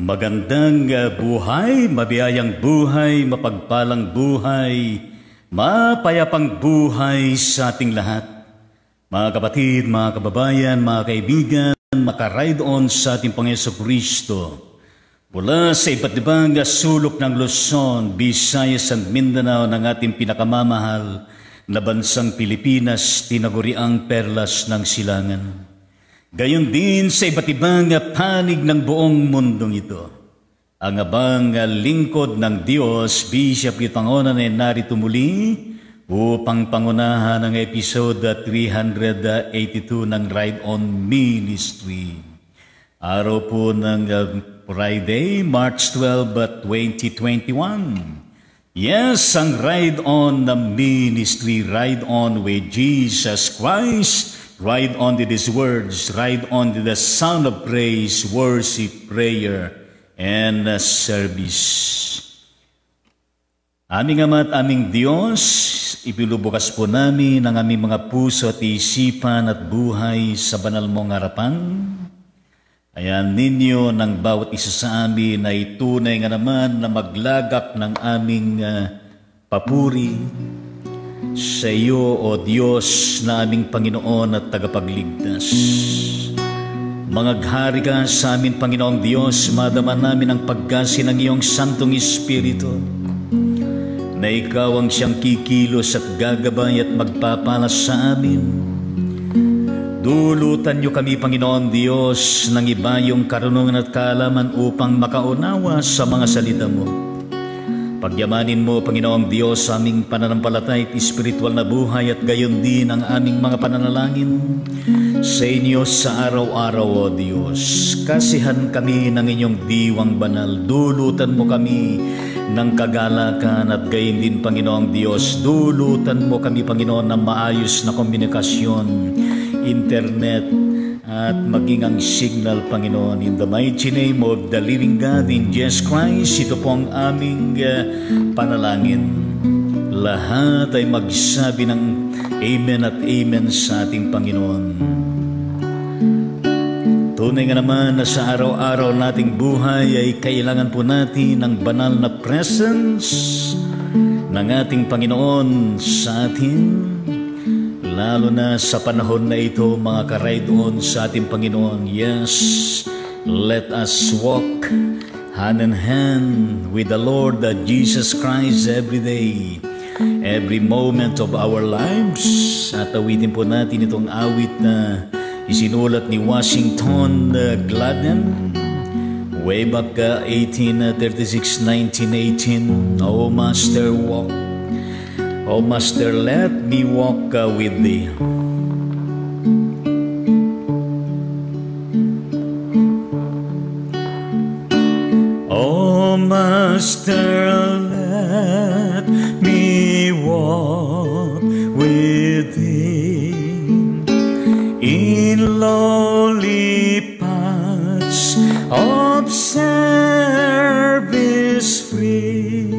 Magandang buhay, mabiyayang buhay, mapagpalang buhay, mapayapang buhay sa ating lahat. Mga kapatid, mga kababayan, mga kaibigan, maka-ride on sa ating Panginoon Kristo. Mula sa iba't ibang sulok ng Luzon, Visayas at Mindanao ng ating pinakamamahal na bansang Pilipinas, tinaguriang perlas ng silangan. Gayon din sa iba't ibang panig ng buong mundong ito. Ang abang lingkod ng Diyos, Bishop Lito Tangonan ay narito muli upang pangunahan ang episode 382 ng Ride On Ministry. Araw po ng Friday, March 12, 2021. Yes, ang Ride On the Ministry, Ride On with Jesus Christ. Ride on to these words, ride on to the sound of praise, worship, prayer, and service. Aming Ama at aming Diyos, ipinulubukas po namin ang aming mga puso at isipan at buhay sa banal mong harapan. Ayan ninyo ng bawat isa sa amin ay tunay nga naman na maglagak ng aming papuri sa iyo, O Diyos, na aming Panginoon at tagapagligtas. Mangaghari ka sa amin, Panginoong Diyos, madama namin ang pagkasi ng iyong Santong Espiritu, na ikaw ang siyang kikilos at gagabay at magpapalas sa amin. Dulutan niyo kami, Panginoon Diyos, ng ibayong karunungan at kaalaman upang makaunawa sa mga salita mo. Pagyamanin mo, Panginoong Diyos, sa aming pananampalatay at espiritual na buhay at gayon din ang aming mga pananalangin sa inyo sa araw-araw, O Diyos. Kasihan kami ng inyong diwang banal. Dulutan mo kami ng kagalakan at gayon din, Panginoong Diyos. Dulutan mo kami, Panginoon, ng maayos na komunikasyon, internet, at maging ang signal, Panginoon. In the mighty name of the living God, in Jesus Christ, ito po ang aming panalangin. Lahat ay magsabi ng Amen at Amen sa ating Panginoon. Tunay nga naman na sa araw-araw nating buhay ay kailangan po natin ng banal na presence ng ating Panginoon sa atin. Lalo na sa panahon na ito, mga ka-ride on sa ating Panginoon. Yes, let us walk hand in hand with the Lord Jesus Christ every day, every moment of our lives. At awitin po natin itong awit na isinulat ni Washington Gladden way back 1836, 1918. Oh, Master, walk. Oh, Master, let me walk with thee. Oh, Master, let me walk with thee in lowly paths of service free.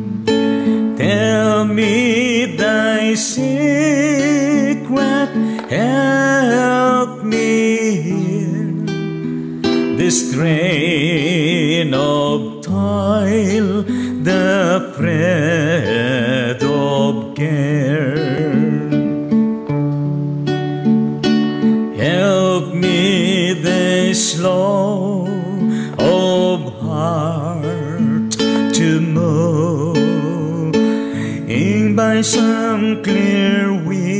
Tell me thy secret, help me hear the strain of toil, the fret of care. Help me the slow of heart to move by some clear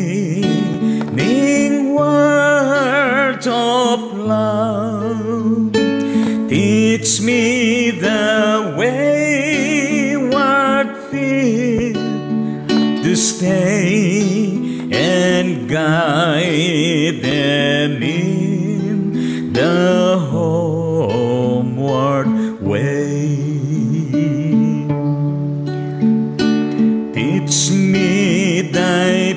winning word of love. Teach me the wayward feet to stay and guide them in the homeward way. Teach me thy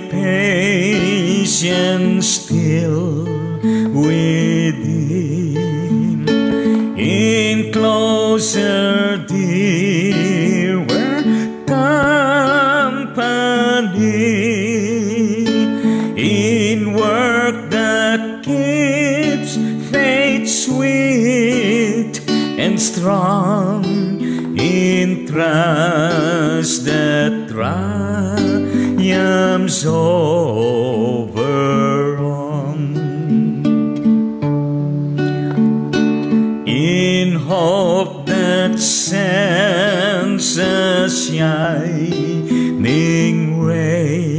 patience still within, in closer, dearer company, in work that keeps faith sweet and strong. strong in trust that triumphs over wrong. In hope that sends a shining ray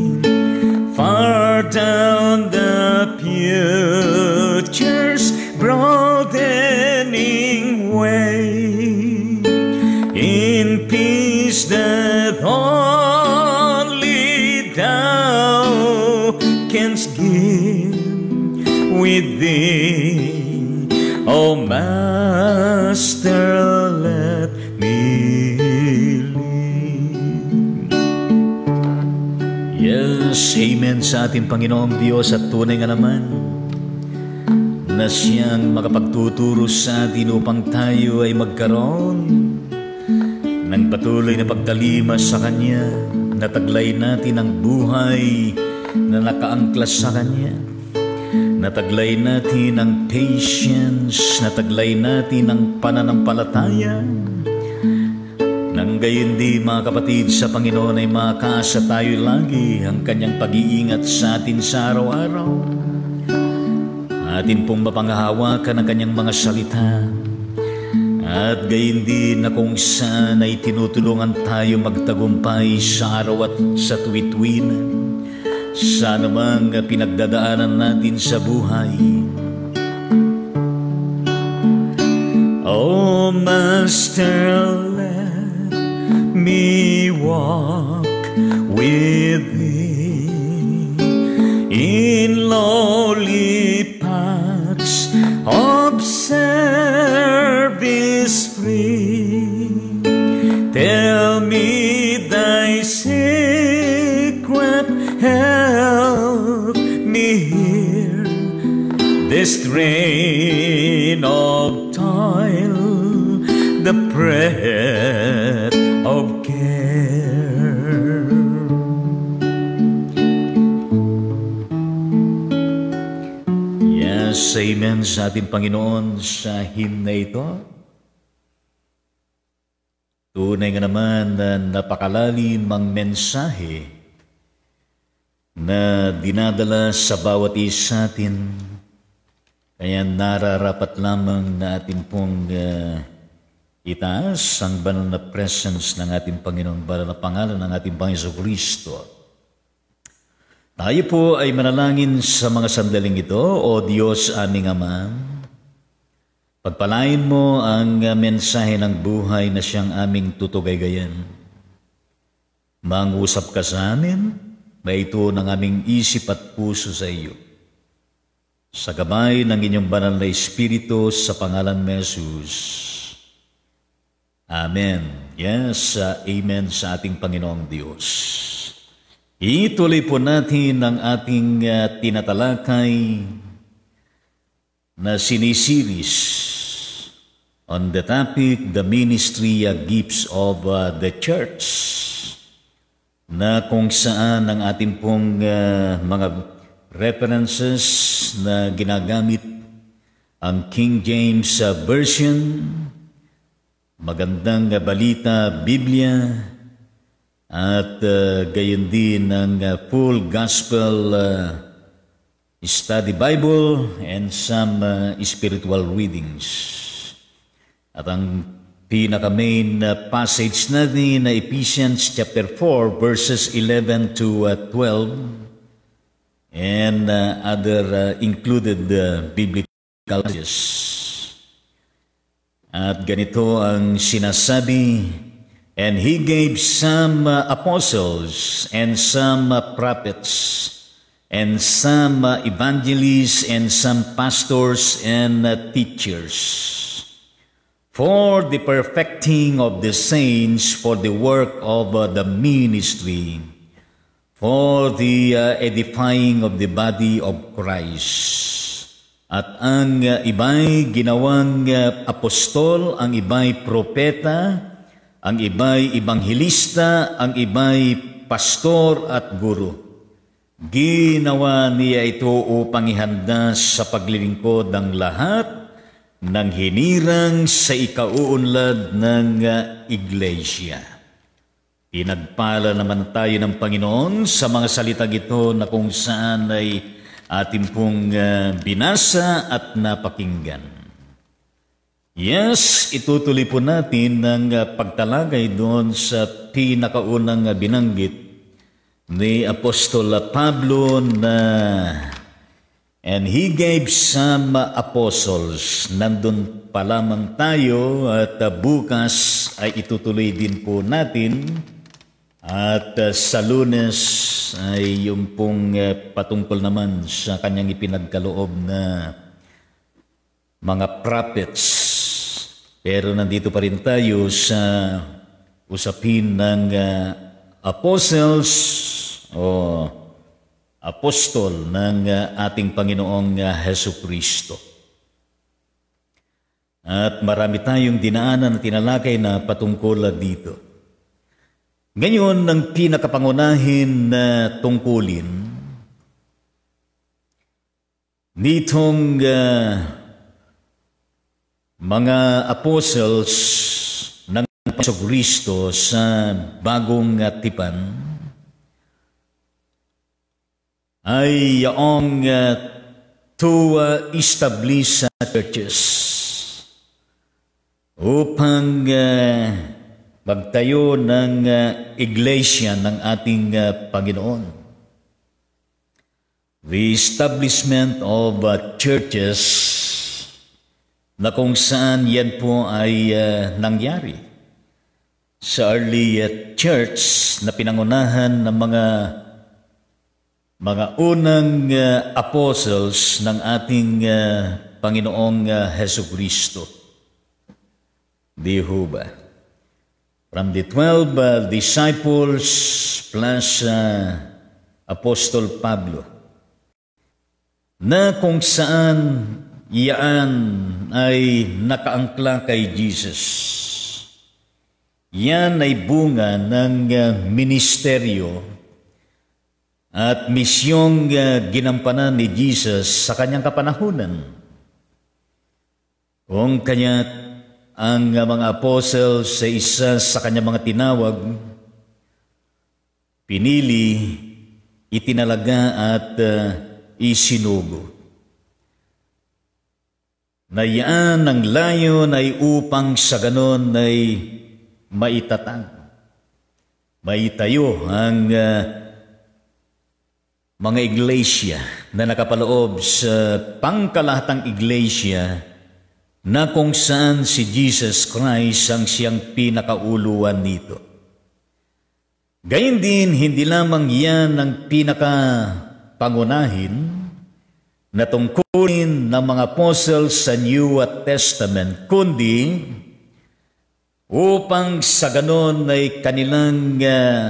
far down the future's broadening way, in peace that only thou canst give with thee, O Master, let me live. Yes, amen sa ating Panginoong Diyos, at tunay nga naman na siyang makapagtuturo sa atin upang tayo ay magkaroon ng patuloy na pagkalima sa Kanya. Nataglay natin ang buhay na nakaangklas sa Kanya. Nataglay natin ang patience, nataglay natin ang pananampalataya. Nang gayon di, mga kapatid, sa Panginoon ay makakaasa tayo lagi ang Kanyang pag-iingat sa atin sa araw-araw. Atin pong mapanghahawakan ang Kanyang mga salita. At gayon din na kung saan ay tinutulungan tayo magtagumpay sa araw at sa tuwid-tuwinan, sa anumang pinagdadaanan natin sa buhay. Oh Master, let me walk with Thee in lowly paths of service free. Tell me Thy secret, help me hear this strain of toil, the breath of care. Yes, amen sa ating Panginoon sa hymn na ito. Tunay nga naman na napakalalim ang mensahe na dinadala sa bawat isa atin. Kaya nararapat lamang na atin pong itaas ang banal na presence ng ating Panginoon, banal na pangalan ng ating Panginoon Kristo. Tayo po ay manalangin sa mga sandaling ito. O Diyos aming Ama, pagpalain mo ang mensahe ng buhay na siyang aming tutugay-gayan. Mangusap ka sa amin, ito ng aming isip at puso sa iyo. Sa gabay ng inyong banal na Espiritu, sa pangalan ni Jesus. Amen. Yes, amen sa ating Panginoong Diyos. Ituloy po natin ang ating tinatalakay na sinisiris on the topic, the ministry gifts of the church, na kung saan ang ating pong mga references na ginagamit ang King James Version, Magandang Balita Biblia, at gayon din ang Full Gospel Study Bible and some spiritual readings. At ang pinaka-main passage natin na Ephesians chapter 4 verses 11 to 12 and other included biblical passages. At ganito ang sinasabi, and He gave some apostles and some prophets and some evangelists and some pastors and teachers, for the perfecting of the saints, for the work of the ministry, for the edifying of the body of Christ. At ang iba'y ginawang apostol, ang iba'y propeta, ang iba'y ibanghilista, ang iba'y pastor at guro. Ginawa niya ito upang ihanda sa paglilingkod ng lahat ng hinirang sa ikauunlad ng iglesia. Pinagpala naman tayo ng Panginoon sa mga salitang ito na kung saan ay ating pong binasa at napakinggan. Yes, itutuloy po natin ang pagtalagay doon sa pinakaunang binanggit ni Apostol Pablo na and he gave some apostles. Nandun pa lamang tayo at bukas ay itutuloy din po natin. At sa Lunes ay yung pong patungkol naman sa kanyang ipinagkaloob na mga prophets. Pero nandito pa rin tayo sa usapin ng apostles o apostol ng ating Panginoong Hesukristo. At marami tayong dinaanan at tinalakay na patungkol dito. Ngayon, ang pinakapangunahin na tungkulin nitong mga apostles ng Hesukristo sa bagong tipan ay yung to establish churches upang magtayo ng iglesia ng ating Panginoon. The establishment of churches na kung saan yan po ay nangyari sa early church na pinangunahan ng mga unang apostles ng ating Panginoong Hesukristo. Di ho ba? From the 12 disciples plus Apostol Pablo, na kung saan iyan ay nakaangkla kay Jesus. Yan ay bunga ng ministeryo at misyong ginampanan ni Jesus sa kanyang kapanahunan. Kung kanya ang mga apostles sa isa sa kanyang mga tinawag, pinili, itinalaga at isinugo. Na yan ang layon ay upang sa ganon ay maitatag, maitayo ang mga iglesia na nakapaloob sa pangkalahatang iglesia na kung saan si Jesus Christ ang siyang pinakauluan nito. Gayun din, hindi lamang yan ang pinakapangunahin na tungkulin ng mga apostles sa New Testament, kundi upang sa ganon ay kanilang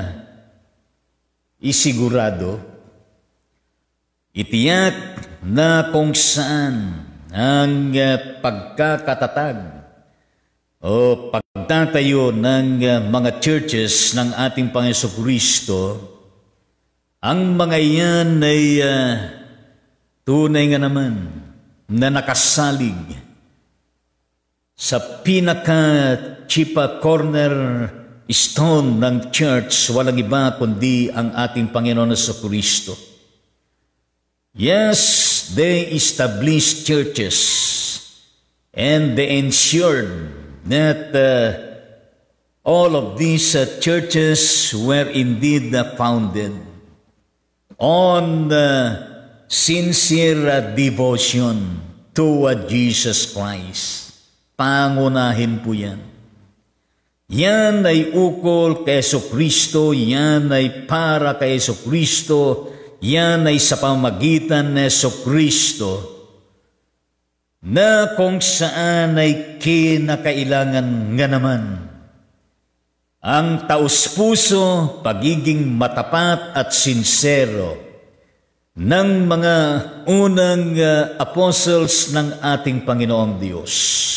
isigurado, itiyak na kung saan ang pagkakatatag o pagtatayo ng mga churches ng ating Panginoon Kristo, ang mga iyan ay tunay nga naman na nakasalig sa pinaka-chipa corner stone ng church, walang iba kundi ang ating Panginoon Kristo. Yes, they established churches and they ensured that all of these churches were indeed founded on sincere devotion to Jesus Christ. Pangunahin po yan. Yan ay ukol kay Jesucristo, yan ay para kay Jesucristo, yan ay sa pamagitan ni Jesucristo na kung saan ay kinakailangan nga naman ang taus-puso, pagiging matapat at sincero ng mga unang apostles ng ating Panginoong Diyos.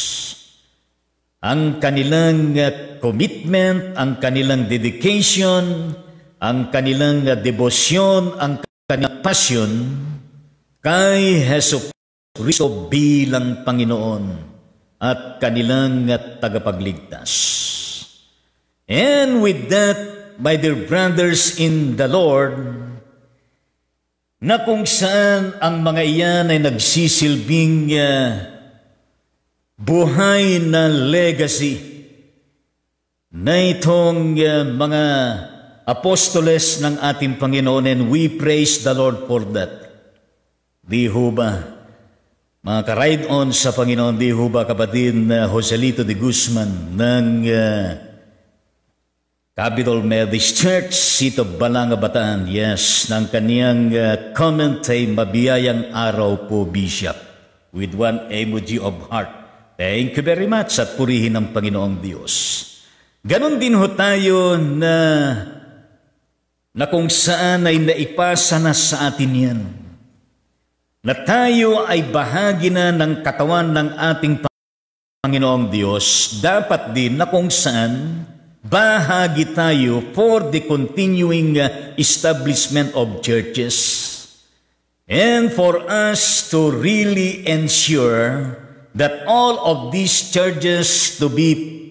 Ang kanilang commitment, ang kanilang dedication, ang kanilang debosyon, ang kanilang passion kay Jesucristo bilang Panginoon at kanilang tagapagligtas. And with that, my dear brothers in the Lord, na kung saan ang mga iyan ay nagsisilbing buhay na legacy na itong mga apostoles ng ating Panginoon, and we praise the Lord for that. Di ho ba, mga ka-ride on sa Panginoon, di ho ba kapatid na Joselito de Guzman ng Capital Methodist Church, Sito Balanga, Bataan, yes, ng kaniyang comment ay mabiyayang araw po, Bishop, with one emoji of heart. Thank you very much at purihin ng Panginoong Diyos. Ganon din ho tayo na kung saan ay naipasa na sa atin yan, na tayo ay bahagi na ng katawan ng ating Panginoong Diyos, dapat din na kung saan bahagi tayo for the continuing establishment of churches, and for us to really ensure that all of these churches to be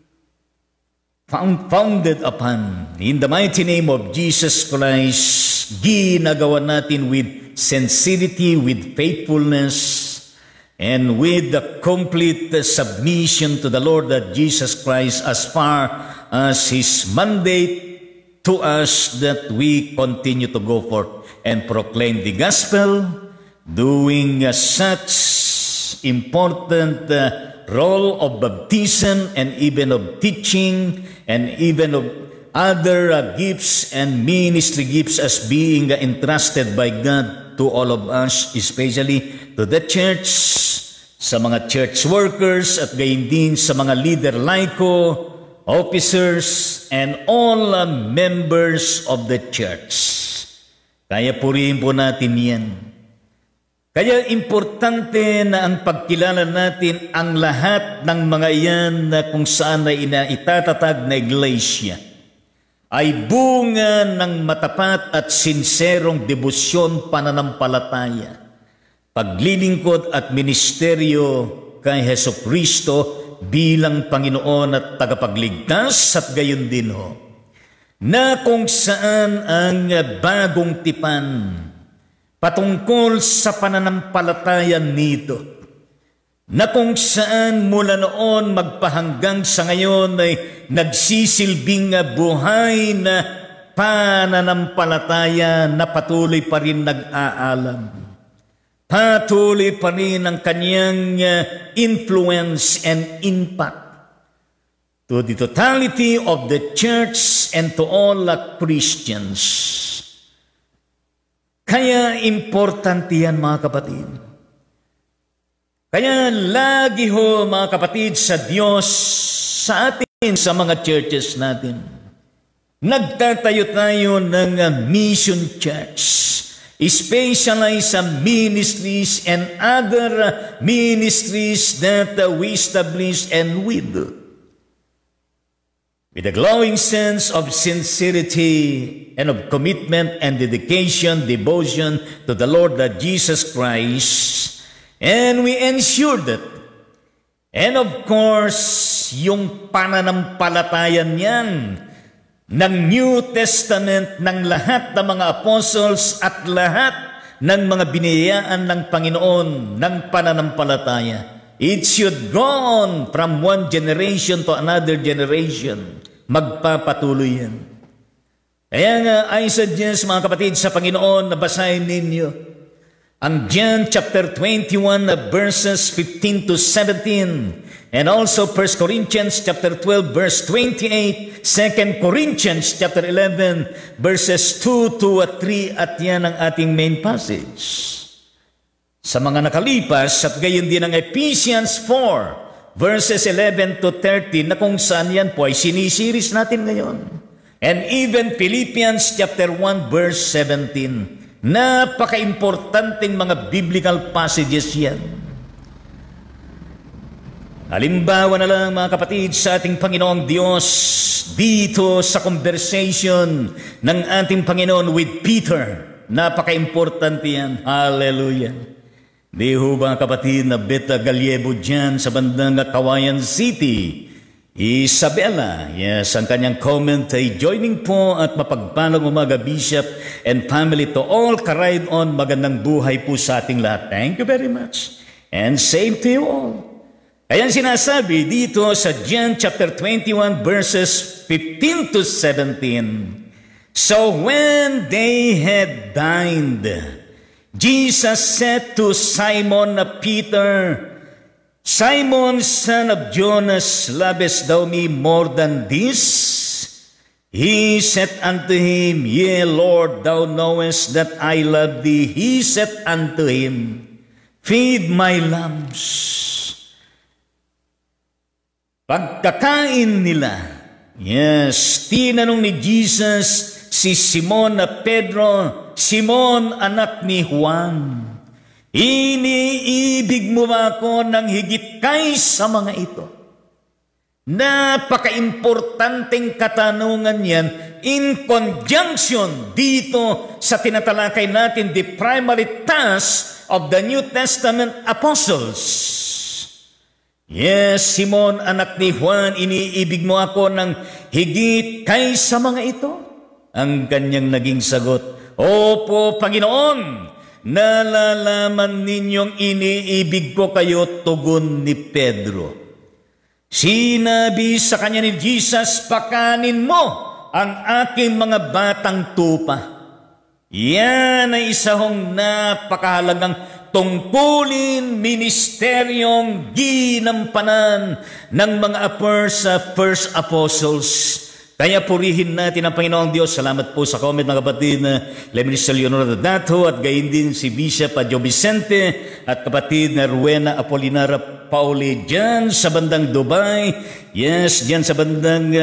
founded upon, in the mighty name of Jesus Christ, ginagawa natin with sincerity, with faithfulness, and with the complete submission to the Lord that Jesus Christ, as far as His mandate to us, that we continue to go forth and proclaim the gospel, doing such important role of baptism and even of teaching and even of other gifts and ministry gifts as being entrusted by God to all of us, especially to the church, sa mga church workers at gayon din sa mga leader laiko, officers, and all members of the church. Kaya purihin po natin yan. Kaya importante na ang pagkilala natin ang lahat ng mga iyan na kung saan na itatatag na iglesia ay bunga ng matapat at sinserong debosyon, pananampalataya, paglilingkod at ministeryo kay Hesukristo bilang Panginoon at tagapagligtas, at gayon din ho, na kung saan ang bagong tipan patungkol sa pananampalataya nito, na kung saan mula noon magpahanggang sa ngayon ay nagsisilbing buhay na pananampalataya na patuloy pa rin nag-aalam. Patuloy pa rin ang kanyang influence and impact to the totality of the church and to all Christians. Kaya importante yan, mga kapatid. Kaya lagi ho, mga kapatid, sa Diyos, sa atin, sa mga churches natin, nagtatayo tayo ng mission church, specialized ministries and other ministries that we establish and we do. With a glowing sense of sincerity and of commitment and dedication, devotion to the Lord that Jesus Christ, and we ensure that, and of course, yung pananampalatayan yan ng New Testament ng lahat ng mga apostles at lahat ng mga biniyayaan ng Panginoon ng pananampalataya. It should go on from one generation to another generation. Magpapatuloy yan. Kaya nga, I suggest, mga kapatid sa Panginoon, na basahin ninyo ang John chapter 21, verses 15 to 17, and also 1 Corinthians chapter 12, verse 28, 2 Corinthians chapter 11, verses 2 to 3, at yan ang ating main passage. Sa mga nakalipas, at gayon din ang Ephesians 4, verses 11 to 13, na kung saan yan po ay sinisiris natin ngayon. And even Philippians chapter 1, verse 17. Napaka-importanting mga biblical passages yan. Halimbawa na lang, mga kapatid, sa ating Panginoong Diyos, dito sa conversation ng ating Panginoon with Peter. Napaka-importante yan. Hallelujah. Di ho ba kapatid na Beta Gallievo dyan sa bandang Kawayan City? Isabela, yes, ang kanyang comment ay joining po at mapagpalang umaga Bishop and family to all karide on. Magandang buhay po sa ating lahat. Thank you very much. And same to you all. Kaya sinasabi dito sa John chapter 21 verses 15 to 17. So when they had dined, Jesus said to Simon Peter, Simon, son of Jonas, lovest thou me more than this? He said unto him, Yea, Lord, thou knowest that I love thee. He said unto him, Feed my lambs. Pagkakain nila, yes, tinanong ni Jesus si Simon na Pedro, Simon, anak ni Juan, iniibig mo ba ako ng higit kaysa mga ito? Napaka-importanteng katanungan yan in conjunction dito sa tinatalakay natin, the primary task of the New Testament apostles. Yes, Simon, anak ni Juan, iniibig mo ako ng higit kaysa mga ito? Ang kanyang naging sagot, Opo, Panginoon, nalalaman ninyong iniibig ko kayo, tugon ni Pedro. Sinabi sa kanya ni Jesus, pakanin mo ang aking mga batang tupa. Yan ay isang napakahalagang tungkulin, ministeryong ginampanan ng mga first apostles. Kaya purihin natin ang Panginoong Diyos. Salamat po sa comment ng kapatid na Minister Leonora Dato at gayon din si Bishop Adjo Vicente at kapatid na Rowena Apolinara Pauli dyan sa bandang Dubai. Yes, dyan sa bandang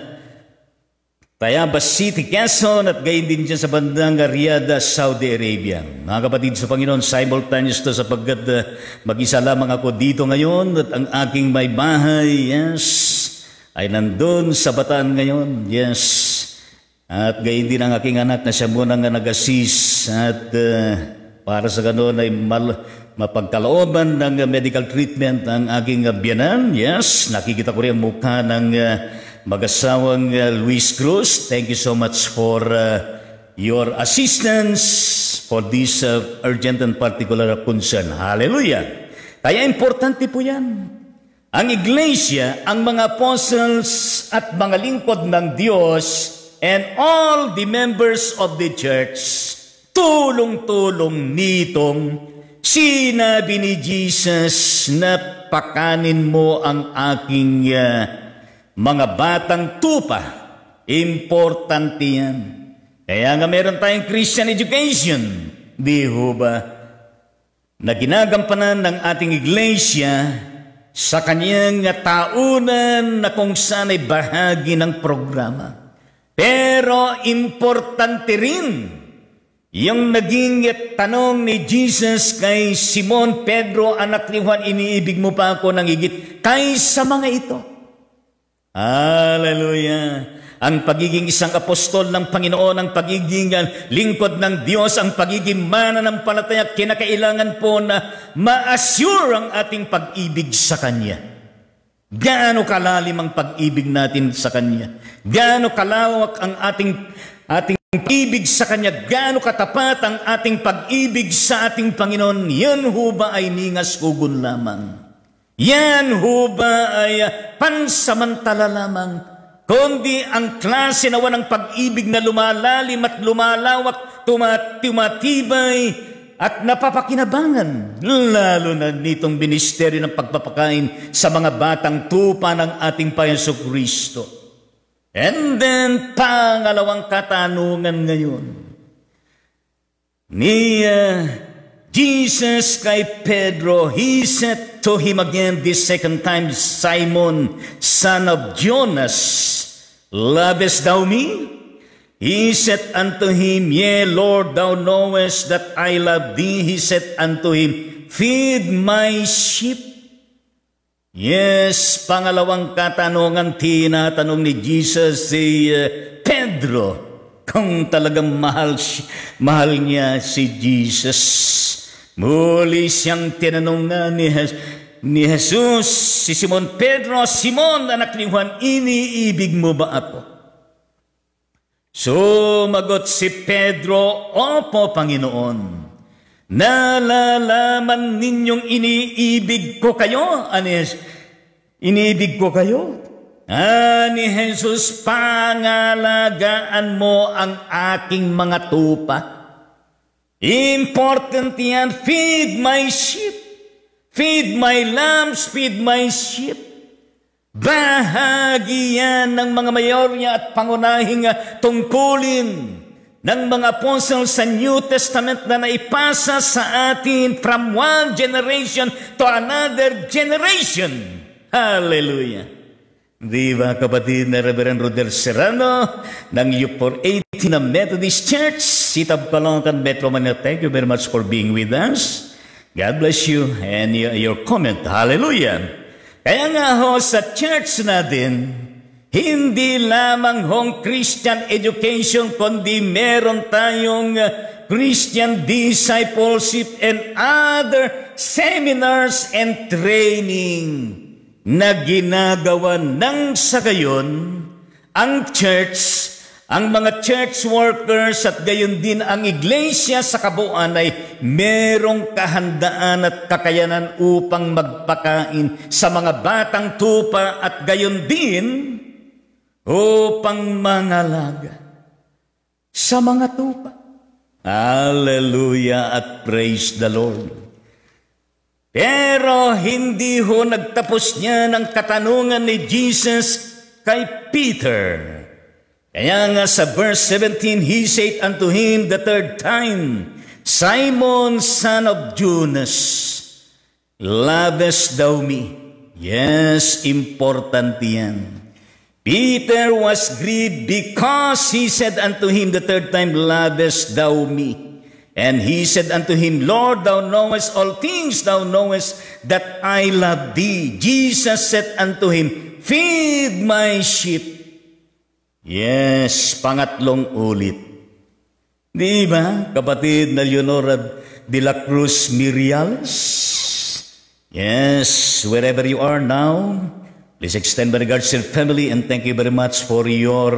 Tayabas City, Quezon at gayon din dyan sa bandang Riyadh, Saudi Arabia. Mga kapatid sa Panginoon, simultaneous to sapagkat mag-isa lamang ako dito ngayon at ang aking may bahay, yes, ay nandun sa Bataan ngayon, yes. At gayon din ang aking anak na siya muna nga nag-assist at para sa ganoon ay mapagkalooban ng medical treatment ang aking biyanan, yes. Nakikita ko rin ang mukha ng mag-asawang Luis Cruz. Thank you so much for your assistance for this urgent and particular concern. Hallelujah! Kaya importante po yan. Ang iglesia, ang mga apostles at mga lingkod ng Diyos and all the members of the church, tulong-tulong nitong sinabi ni Jesus na pakanin mo ang aking mga batang tupa. Importante yan. Kaya nga meron tayong Christian education, di ho ba, na ginagampanan ng ating iglesia sa kanyang taunan na kung saan ay bahagi ng programa. Pero importante rin yung naging tanong ni Jesus kay Simon Pedro, anak ni Juan, iniibig mo pa ako ng higit kaysa mga ito? Hallelujah! Ang pagiging isang apostol ng Panginoon, ang pagiging lingkod ng Diyos, ang pagiging mananampalataya, kinakailangan po na ma-assure ang ating pag-ibig sa Kanya. Gaano kalalim ang pag-ibig natin sa Kanya? Gaano kalawak ang ating pag-ibig sa Kanya? Gaano katapat ang ating pag-ibig sa ating Panginoon? Yan ho ba ay ningas hugon lamang? Yan ho ba ay pansamantala lamang? Kundi ang klase nawa ng pag-ibig na lumalalim at lumalawak, tumatibay at napapakinabangan, lalo na nitong ministeryo ng pagpapakain sa mga batang tupa ng ating Panginoong Kristo. And then, pangalawang katanungan ngayon ni Jesus kay Pedro, he said to him again this second time, Simon, son of Jonas, lovest thou me? He said unto him, Yea, Lord, thou knowest that I love thee. He said unto him, Feed my sheep. Yes, pangalawang katanungan, tinatanong ni Jesus si Pedro kung talagang mahal niya si Jesus. Muli siyang tinanong na ni Jesus, si Simon Pedro, Simon, anak ni Juan, iniibig mo ba ako? Sumagot si Pedro, opo, Panginoon. Nalalaman ninyong iniibig ko kayo? Iniibig ko kayo? Ni Jesus, pangalagaan mo ang aking mga tupa. Important yan, feed my sheep. Feed my lambs, feed my sheep. Bahagi yan ng mga mayorya at pangunahing tungkulin ng mga apostle sa New Testament na naipasa sa atin from one generation to another generation. Hallelujah! Di ba, kapatid na Reverend Rodel Serrano ng U480 na Methodist Church, Sitab Caloocan, Metro Manila. Thank you very much for being with us. God bless you and your comment. Hallelujah! Kaya nga ho, sa church natin, hindi lamang hong Christian education, kundi meron tayong Christian discipleship and other seminars and training na ginagawa ng sa gayon ang church, ang mga church workers at gayon din ang iglesia sa kabuuan ay merong kahandaan at kakayanan upang magpakain sa mga batang tupa at gayon din upang mangalaga sa mga tupa. Hallelujah at praise the Lord. Pero hindi ho nagtapos niya ng katanungan ni Jesus kay Peter. Kaya nga sa verse 17, He said unto him the third time, Simon, son of Jonas, lovest thou me? Yes, important yan. Peter was grieved because he said unto him the third time, lovest thou me? And he said unto him, Lord, thou knowest all things, thou knowest that I love thee. Jesus said unto him, feed my sheep. Yes, pangatlong ulit. Di ba, kapatid na Leonora de la Cruz Miriales? Yes, wherever you are now, please extend my regards to your family and thank you very much for your,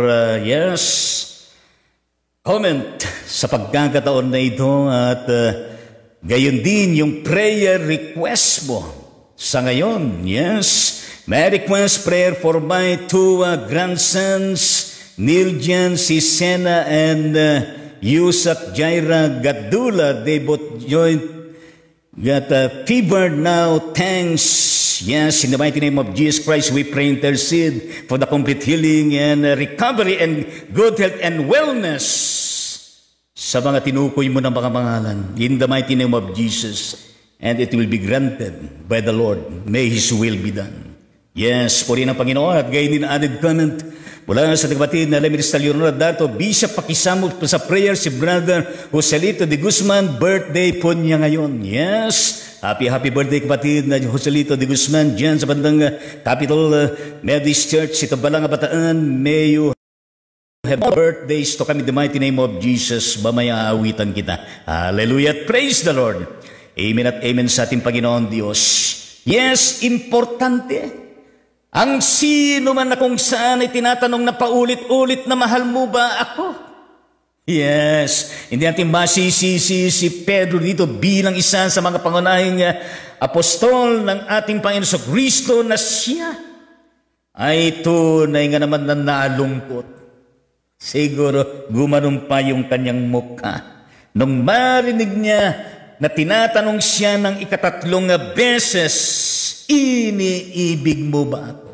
comment sa pagkakataon na ito at gayon din yung prayer request mo sa ngayon. Yes, may request prayer for my two grandsons, Niljan Sisena and Yusak Jaira Gadula. They both got fevered now. Thanks. Yes, in the mighty name of Jesus Christ, we pray, intercede for the complete healing and recovery and good health and wellness sa mga tinukoy mo ng mga pangalan. In the mighty name of Jesus, and it will be granted by the Lord. May His will be done. Yes, purihin ang Panginoon at gayon din added comment mula sa kapatid na Leminister Leonora Dato, Bishop, pakisamo sa prayer si Brother Joselito de Guzman, birthday po niya ngayon. Yes, happy birthday kapatid na Joselito de Guzman dyan sa bandang Capital Methodist Church, ito Balanga Bataan. May you have birthdays to come in the mighty name of Jesus. Mamaya awitan kita. Hallelujah, praise the Lord. Amen at amen sa ating Panginoon Diyos. Yes, importante. Ang sino man na kung saan ay tinatanong na paulit-ulit na mahal mo ba ako? Yes, hindi natin masisisi si Pedro dito bilang isa sa mga pangunahing apostol ng ating Panginoon sa Kristo na siya ay tunay nga naman na nalungkot. Siguro gumanon pa yung kanyang mukha nung marinig niya na tinatanong siya ng ikatatlong beses, iniibig mo ba ako?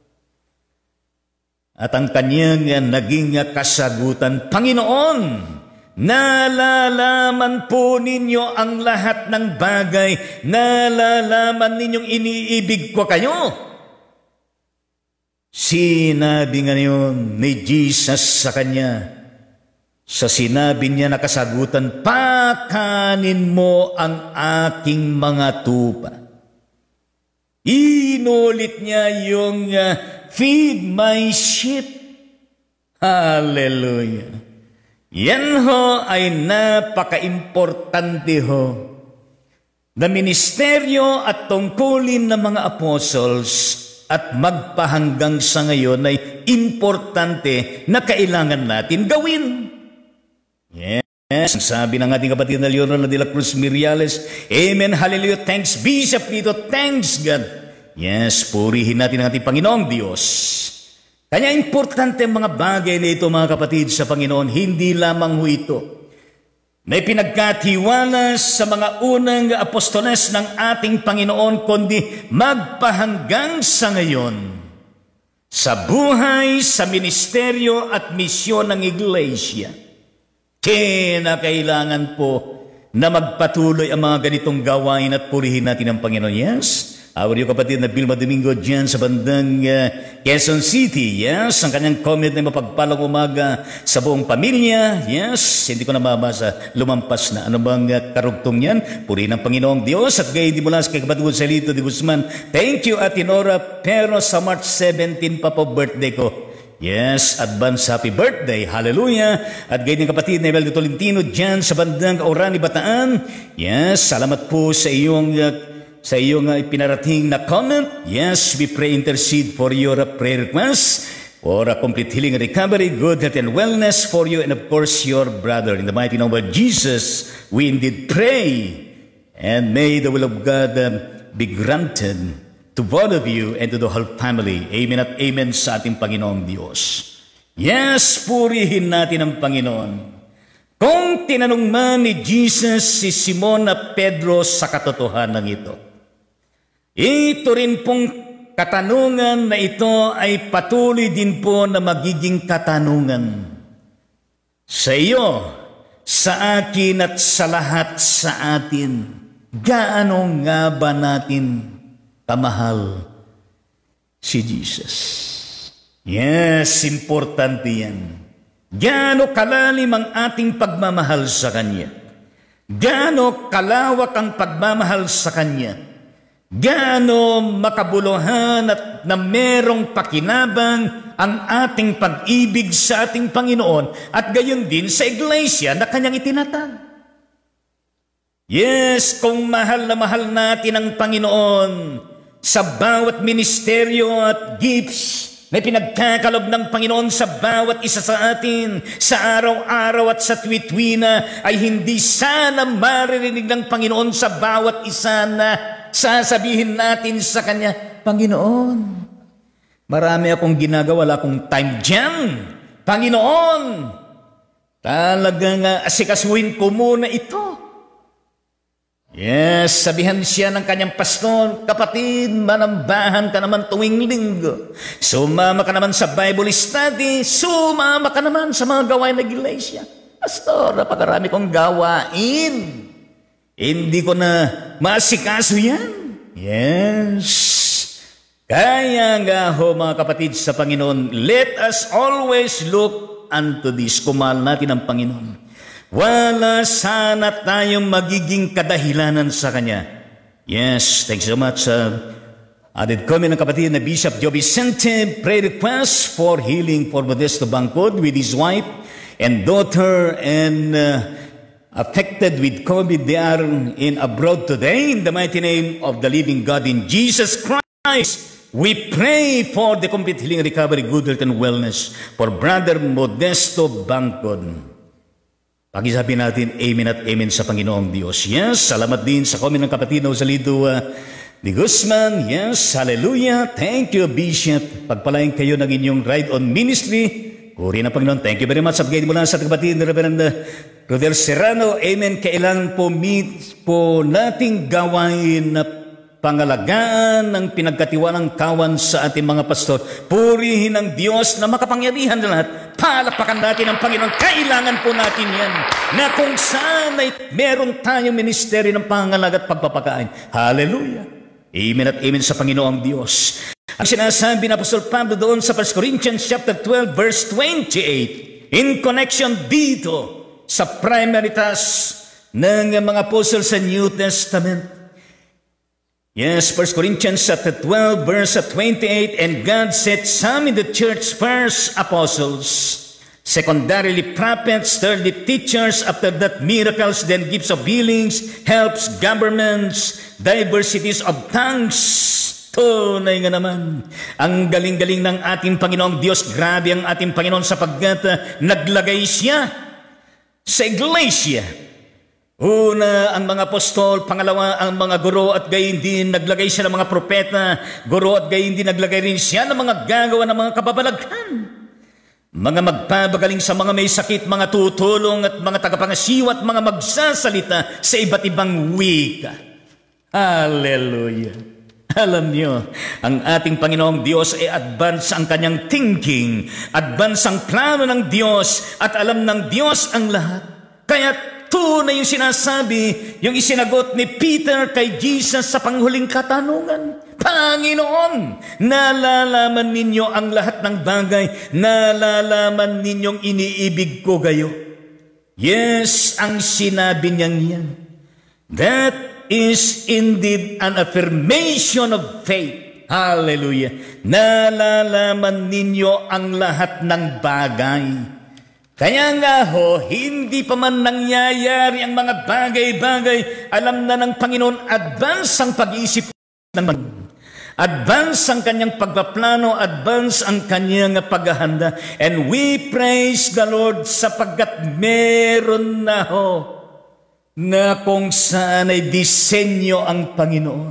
At ang kanyang naging kasagutan, Panginoon, nalalaman po ninyo ang lahat ng bagay, nalalaman ninyong iniibig ko kayo. Sinabi nga yun ni Jesus sa kanya, sa sinabi niya na kasagutan, pakanin mo ang aking mga tupa. Inulit niya yung feed my sheep. Hallelujah. Yan ho ay napaka-importante ho. na ministeryo at tungkulin ng mga apostles at magpahanggang sa ngayon ay importante na kailangan natin gawin. Yes, sabi ng ating kapatid na Leonardo de la Cruz Miriales, Amen, Hallelujah, thanks Bishop Lito, thanks God. Yes, purihin natin ang ating Panginoong Diyos. Kanya importante ang mga bagay na ito, mga kapatid, sa Panginoon, hindi lamang ho ito. May pinagkatiwala sa mga unang apostoles ng ating Panginoon, kundi magpahanggang sa ngayon sa buhay, sa ministeryo at misyon ng Iglesia. Kailangan po na magpatuloy ang mga ganitong gawain at purihin natin ang Panginoon. Yes? Our kapatid na Vilma Domingo dyan sa bandang Quezon City. Yes, ang kanyang comment na mapagpalang umaga sa buong pamilya. Yes, hindi ko na mabasa, lumampas na. Ano bang karugtong yan? Purihin ang Panginoong Diyos at gayon di mula sa kay kapatid sa Lito de Guzman. Thank you, Ate Nora, pero sa March 17 pa po birthday ko. Yes, advance happy birthday. Hallelujah. At gayon din kapatid na Evelio Tolentino dyan sa bandang Orani, Bataan. Yes, salamat po sa iyong pinarating na comment. Yes, we pray, intercede for your prayer requests, for a complete healing and recovery, good health and wellness for you, and of course your brother. In the mighty name of Jesus, we indeed pray. And may the will of God be granted to both of you and to the whole family. Amen at amen sa ating Panginoong Diyos. Yes, purihin natin ang Panginoon. Kung tinanong man ni Jesus si Simon at Pedro sa katotohanan ito, ito rin pong katanungan na ito ay patuloy din po na magiging katanungan sa iyo, sa akin at sa lahat sa atin. Gaano nga ba natin kamahal si Jesus? Yes, importante yan. Gaano kalalim ang ating pagmamahal sa Kanya? Gaano kalawak ang pagmamahal sa Kanya? Gaano makabuluhan at na merong pakinabang ang ating pag-ibig sa ating Panginoon at gayon din sa Iglesia na Kanyang itinatag? Yes, kung mahal na mahal natin ang Panginoon sa bawat ministeryo at gifts na pinagkakalob ng Panginoon sa bawat isa sa atin, sa araw-araw at sa tuwi-tuwina, ay hindi sana maririnig ng Panginoon sa bawat isa na sasabihin natin sa Kanya, Panginoon, marami akong ginagawa, wala akong time dyan. Panginoon, talagang asikasuhin ko muna ito. Yes, sabihan siya ng kanyang pastor, kapatid, manambahan ka naman tuwing linggo. Sumama ka naman sa Bible study, sumama ka naman sa mga gawain ng iglesia. Pastor, napakarami kong gawain. Hindi ko na maasikaso yan. Yes. Kaya nga ho mga kapatid sa Panginoon, let us always look unto this. Kumahal natin ang Panginoon. Wala sana tayong magiging kadahilanan sa Kanya. Yes, thanks so much. Added comment ng kapatid na Bishop Joe Vicente, prayer request for healing for Modesto Bangkod with his wife and daughter and affected with COVID. They are in abroad today. In the mighty name of the living God in Jesus Christ, we pray for the complete healing, recovery, good health and wellness for Brother Modesto Bangkod. Pakisabi natin, amen at amen sa Panginoong Diyos. Yes, salamat din sa comment ng kapatid na Lito de Guzman. Yes, hallelujah. Thank you, Bishop. Pagpalain kayo ng inyong ride-on ministry. Puri na Panginoon. Thank you very much. Sabgay mula sa kapatid na Reverend Rodel Serrano. Amen. Kailangan po nating gawain na pangalagaan ng pinagkatiwalang kawan sa ating mga pastor. Purihin ang Diyos na makapangyarihan na lahat. Palapakan natin ang Panginoon. Kailangan po natin yan. Na kung saan ay meron tayong ministeri ng pangalaga at pagpapakain. Hallelujah. Amen at amen sa Panginoong Diyos. Ang sinasabi na Apostol Pablo doon sa 1 Corinthians chapter 12 verse 28, in connection dito sa primary task ng mga apostles sa New Testament. Yes, 1 Corinthians chapter 12 verse 28, and God set some in the church first apostles, Secondarily, prophets, thirdly, teachers, after that, miracles, then gifts of healings, helps, governments, diversities of tongues. Tunay nga naman, ang galing-galing ng ating Panginoong Diyos. Grabe ang ating Panginoon sapagkat naglagay siya sa iglesia. Una, ang mga apostol. Pangalawa, ang mga guro. At gayon din, naglagay siya ng mga propeta. Guro at gayon din, naglagay rin siya ng mga gagawa ng mga kababalaghan. Mga magpapagaling sa mga may sakit, mga tutulong at mga tagapangasiwa at mga magsasalita sa iba't ibang wika. Hallelujah! Alam niyo, ang ating Panginoong Diyos ay advance ang kanyang thinking, advance ang plano ng Diyos, at alam ng Diyos ang lahat. Kaya tunay yung sinasabi, yung isinagot ni Peter kay Jesus sa panghuling katanungan. Panginoon, nalalaman ninyo ang lahat ng bagay, nalalaman ninyong iniibig ko gayo. Yes, ang sinabi niyang yan. That is indeed an affirmation of faith. Hallelujah. Nalalaman ninyo ang lahat ng bagay. Kaya nga ho, hindi pa man nangyayari ang mga bagay-bagay, alam na ng Panginoon, advance ang pag-iisip ng Panginoon. Advance ang kanyang pagpaplano, advance ang kanyang paghahanda. And we praise the Lord sapagkat meron na ho na kung saan ay disenyo ang Panginoon.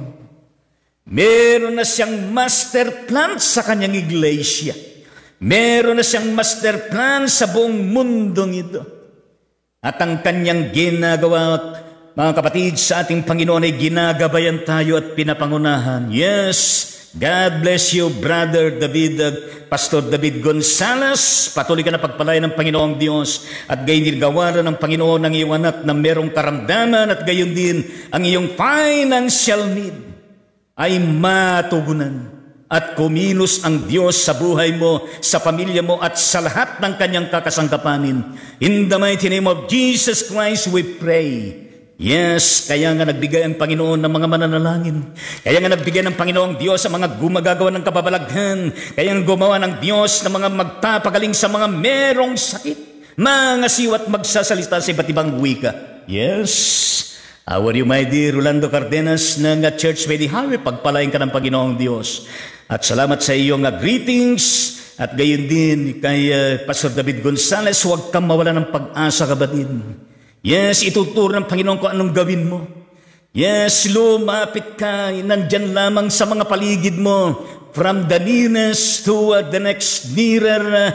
Meron na siyang master plan sa kanyang iglesia. Meron na siyang master plan sa buong mundong ito. At ang kanyang ginagawa, mga kapatid, sa ating Panginoon ay ginagabayan tayo at pinapangunahan. Yes, God bless you, Brother David, Pastor David Gonzales. Patuloy ka na pagpalayan ng Panginoong Diyos at gayon din gawaran ng Panginoon ng iyong anak na merong karamdaman at gayon din ang iyong financial need ay matugunan. At kumilos ang Diyos sa buhay mo, sa pamilya mo, at sa lahat ng kanyang kakasangkapanin. In the mighty name of Jesus Christ we pray. Yes, kaya nga nagbigay ang Panginoon ng mga mananalangin. Kaya nga nagbigay ng Panginoong Diyos sa mga gumagagawa ng kababalaghan. Kaya nga gumawa ng Diyos ng mga magpapagaling sa mga merong sakit, mga siwat magsasalita sa iba't ibang wika. Yes, how are you, my dear Rolando Cardenas ng Church by the Highway? Pagpalain ka ng Panginoong Diyos. At salamat sa iyong greetings. At gayon din kay Pastor David Gonzales, huwag kang mawala ng pag-asa, kapatid. Yes, ituturo ng Panginoon kung anong gawin mo. Yes, lumapit ka, nandyan lamang sa mga paligid mo, from the nearest to the next nearer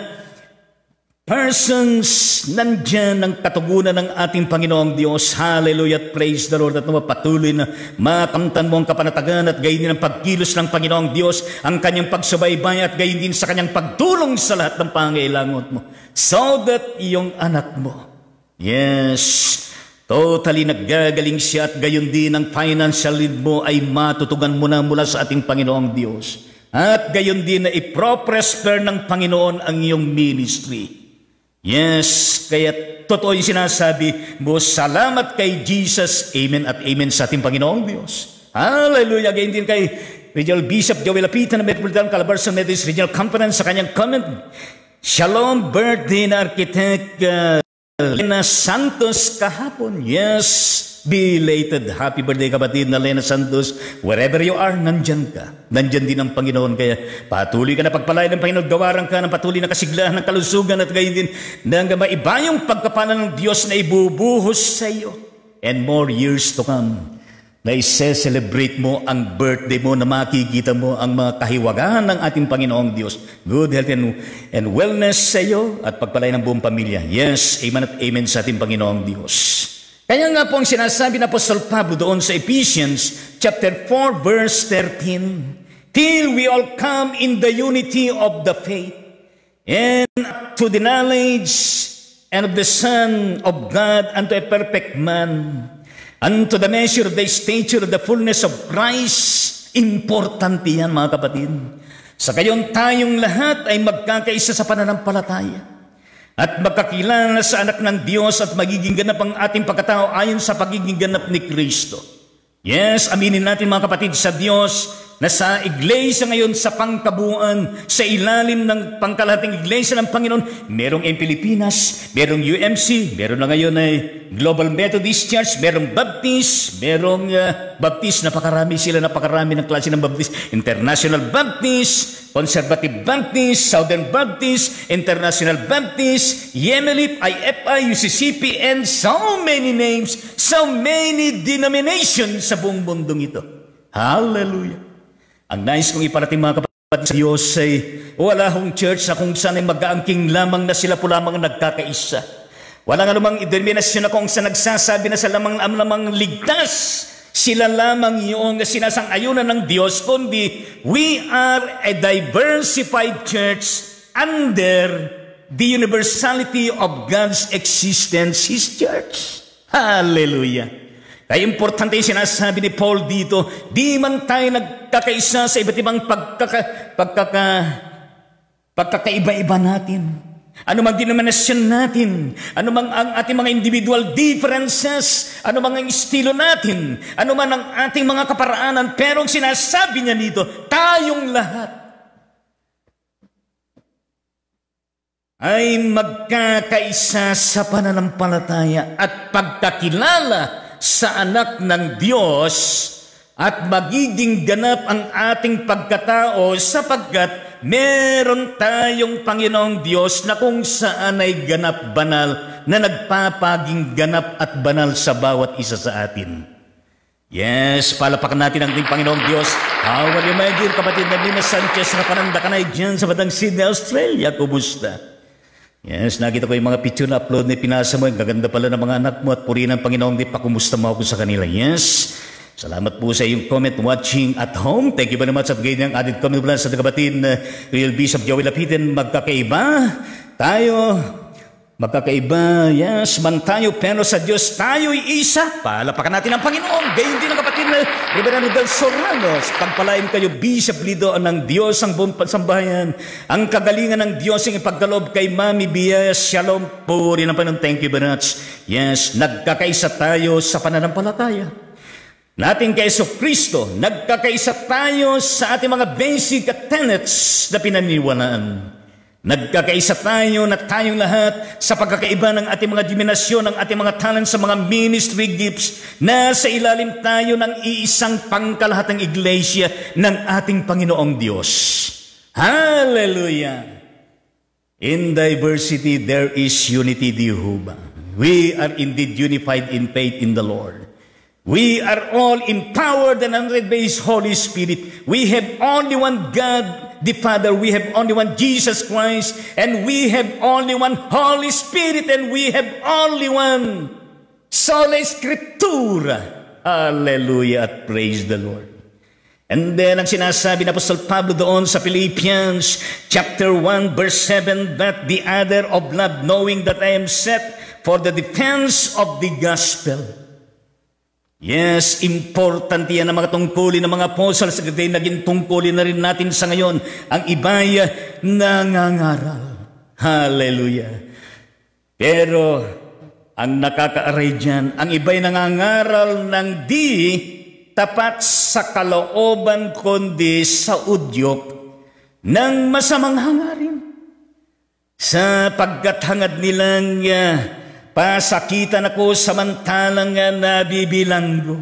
persons, nandyan ang katugunan ng ating Panginoong Diyos. Hallelujah, praise the Lord. At patuloy na makamtan mo ang kapanatagan at gayon din ang pagkilos ng Panginoong Diyos, ang kanyang pagsubaybay at gayon din sa kanyang pagtulong sa lahat ng pangailangan mo. So that iyong anak mo, yes, totally naggagaling siya at gayon din ang financial need mo ay matutugan mo na mula sa ating Panginoong Diyos. At gayon din na ipro-prosper ng Panginoon ang iyong ministry. Yes, kaya totoo yung sinasabi mo, salamat kay Jesus, amen at amen sa ating Panginoong Diyos. Hallelujah. Gayon din kay Regional Bishop Joel Apita ng Metropolitan Calabarzon Methodist Regional Conference sa kanyang comment. Shalom, birthday na Architect Lena Santos kahapon. Yes, belated happy birthday, kapatid na Lena Santos. Wherever you are, nandyan ka. Nandyan din ang Panginoon. Kaya patuloy ka na pagpalain ng Panginoon. Gawaran ka ng patuloy na kasiglahan ng kalusugan at gayon din na maiba yung pagkapalan ng Diyos na ibubuhos sa iyo. And more years to come. Na i-celebrate mo ang birthday mo, na makikita mo ang mga kahiwagahan ng ating Panginoong Diyos. Good health and wellness sa iyo at pagpalain ng buong pamilya. Yes, amen at amen sa ating Panginoong Diyos. Kaya nga po ang sinasabi ng Apostol Pablo doon sa Ephesians chapter 4 verse 13, till we all come in the unity of the faith and to the knowledge and of the Son of God unto a perfect man, unto the measure of the stature of the fullness of Christ. Importante yan, mga kapatid. Sa gayon tayong lahat ay magkakaisa sa pananampalataya at magkakilala sa anak ng Diyos at magiging ganap ang ating pagkatao ayon sa pagiging ganap ni Kristo. Yes, aminin natin, mga kapatid, sa Diyos Nasa iglesia ngayon sa pangkabuuan, sa ilalim ng pangkalahating iglesia ng Panginoon. Merong in Pilipinas, merong UMC, meron na ngayon ay Global Methodist Church, merong Baptist, merong Baptist, napakarami ng klase ng Baptist. International Baptist, Conservative Baptist, Southern Baptist, International Baptist, Yemelip, IFI, UCCP, and so many names, so many denominations sa buong mundong ito. Hallelujah! Ang nais kong iparating mga kapatid sa Diyos ay wala hong church na kung saan ay mag-aangking lamang na sila po lamang nagkakaisa. Walang anumang denominasyon na kung saan nagsasabi na sa lamang ligtas. Sila lamang yung sinasang-ayunan ng Diyos, kundi we are a diversified church under the universality of God's existence, His church. Hallelujah! Kaya importante yung sinasabi ni Paul dito, di man tayo nagkakaisa sa iba't ibang pagkakaiba-iba natin. Ano mang denominasyon natin, ano mang ang ating mga individual differences, ano mang ang estilo natin, ano man ang ating mga kaparaanan, pero ang sinasabi niya dito, tayong lahat ay magkakaisa sa pananampalataya at pagkakilala sa anak ng Diyos at magiging ganap ang ating pagkatao sapagkat meron tayong Panginoong Diyos na kung saan ay ganap banal na nagpapaging ganap at banal sa bawat isa sa atin. Yes, palapakan natin ang ating Panginoong Diyos. How are you, my dear kapatid na Nina Sanchez na pananda ka na dyan sa batang Sydney, Australia? Kumusta? Yes, nakita ko yung mga picture na upload na pinasa mo. Ang gaganda pala ng mga anak mo at purihin ng Panginoong Di. Pakumusta mo ako sa kanila. Yes, salamat po sa iyong comment watching at home. Thank you very much at ganyan ang added comment sa kapatid Real Bishop Joey Lapitan. Magkakaiba tayo. Magkakaiba, yes, man tayo, pero sa Diyos tayo'y isa. Palapakan natin ang Panginoon. Gayon din ang kapatid na Reverendo Del Sorranos. Pagpalain kayo, Bishop Lito, ng Diyos ang buong sambahayan. Ang kagalingan ng Diyos ang ipagkaloob kay Mami Bia. Shalom po rin ang Panginoon. Thank you very much. Yes, nagkakaisa tayo sa pananampalataya natin kay Kristo. Nagkakaisa tayo sa ating mga basic tenets na pinaniwalaan. Nagkakaisa tayo na tayong lahat sa pagkakaiba ng ating mga denominasyon, ng ating mga talents sa mga ministry gifts na sa ilalim tayo ng iisang pangkalahatang iglesia ng ating Panginoong Diyos. Hallelujah! In diversity there is unity, Jehovah. We are indeed unified in faith in the Lord. We are all empowered and anointed by His Holy Spirit. We have only one God, the Father. We have only one Jesus Christ, and we have only one Holy Spirit, and we have only one sola Scriptura. Hallelujah at praise the Lord. And then ang sinasabi ng Apostol Pablo doon sa Philippians chapter 1 verse 7, that the other of love, knowing that I am set for the defense of the gospel. Yes, important yan ang mga tungkulin ng mga apostles. Naging tungkulin na rin natin sa ngayon. Ang iba'y nangangaral. Hallelujah. Pero ang nakakaaray dyan, ang iba'y nangangaral ng di tapat sa kalooban kundi sa udyok ng masamang hangarin. Sapagkat hangad nilang pasakitan ako samantalang nabibilanggo.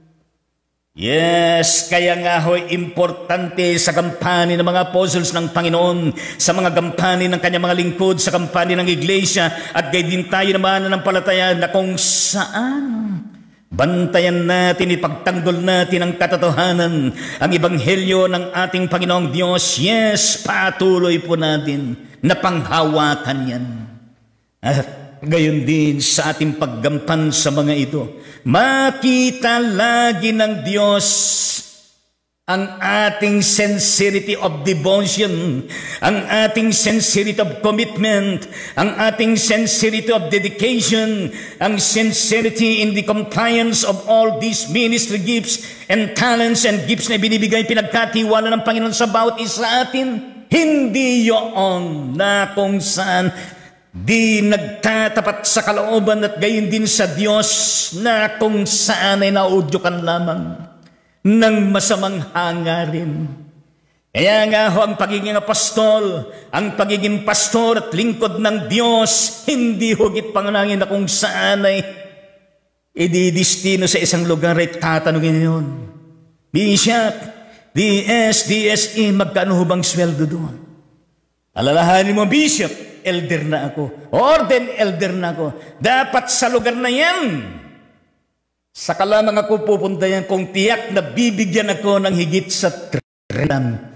Yes, kaya nga ho'y importante sa kampanya ng mga apostles ng Panginoon, sa mga kampanya ng kanyang mga lingkod, sa kampanya ng iglesia, at gayon din tayo naman ng palataya na kung saan bantayan natin, ipagtanggol natin ang katotohanan, ang ebanghelyo ng ating Panginoong Diyos. Yes, patuloy po natin na panghawakan yan. Gayon din sa ating paggampan sa mga ito, makita lagi ng Diyos ang ating sincerity of devotion, ang ating sincerity of commitment, ang ating sincerity of dedication, ang sincerity in the compliance of all these ministry gifts and talents and gifts na binibigay, pinagkatiwala ng Panginoon sa bawat isa atin. Hindi yun na kung saan di nagtatapat sa kalooban at gayon din sa Diyos na kung saan ay naudyukan lamang. ng masamang hangarin. Kaya nga ho ang pagiging apostol, ang pagiging pastor at lingkod ng Diyos, hindi hugit pangunangin na kung saan ay ididistino sa isang lugar ay tatanungin yun. Bishop, DS, DSE, magkano hubang sweldo doon? Alalahanin mo, Bishop, elder na ako. Orden, elder na ako. Dapat sa lugar na yan, saka lamang ako pupunta yan kung tiyak na bibigyan ako ng higit sa 3,000,000.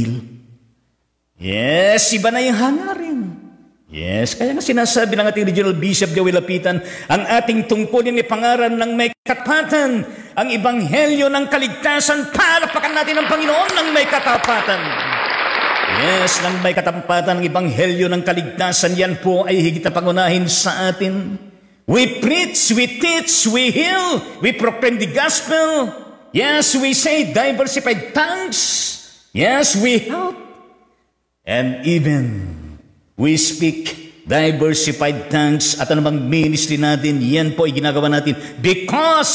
Yes, iba na yung hangarin. Yes, kaya nga sinasabi ng ating Regional Bishop Joey Lapitan, ang ating tungkulin ay pangaran ng may katapatan, ang ebanghelyo ng kaligtasan, palapakan natin ang Panginoon ng may katapatan. Yes, ng may katapatan, ang ebanghelyo ng kaligtasan, yan po ay higit na pangunahin sa atin. We preach, we teach, we heal, we proclaim the gospel. Yes, we say diversified tongues. Yes, we help. And even we speak diversified tongues at anumang ministry natin, yan po ay ginagawa natin because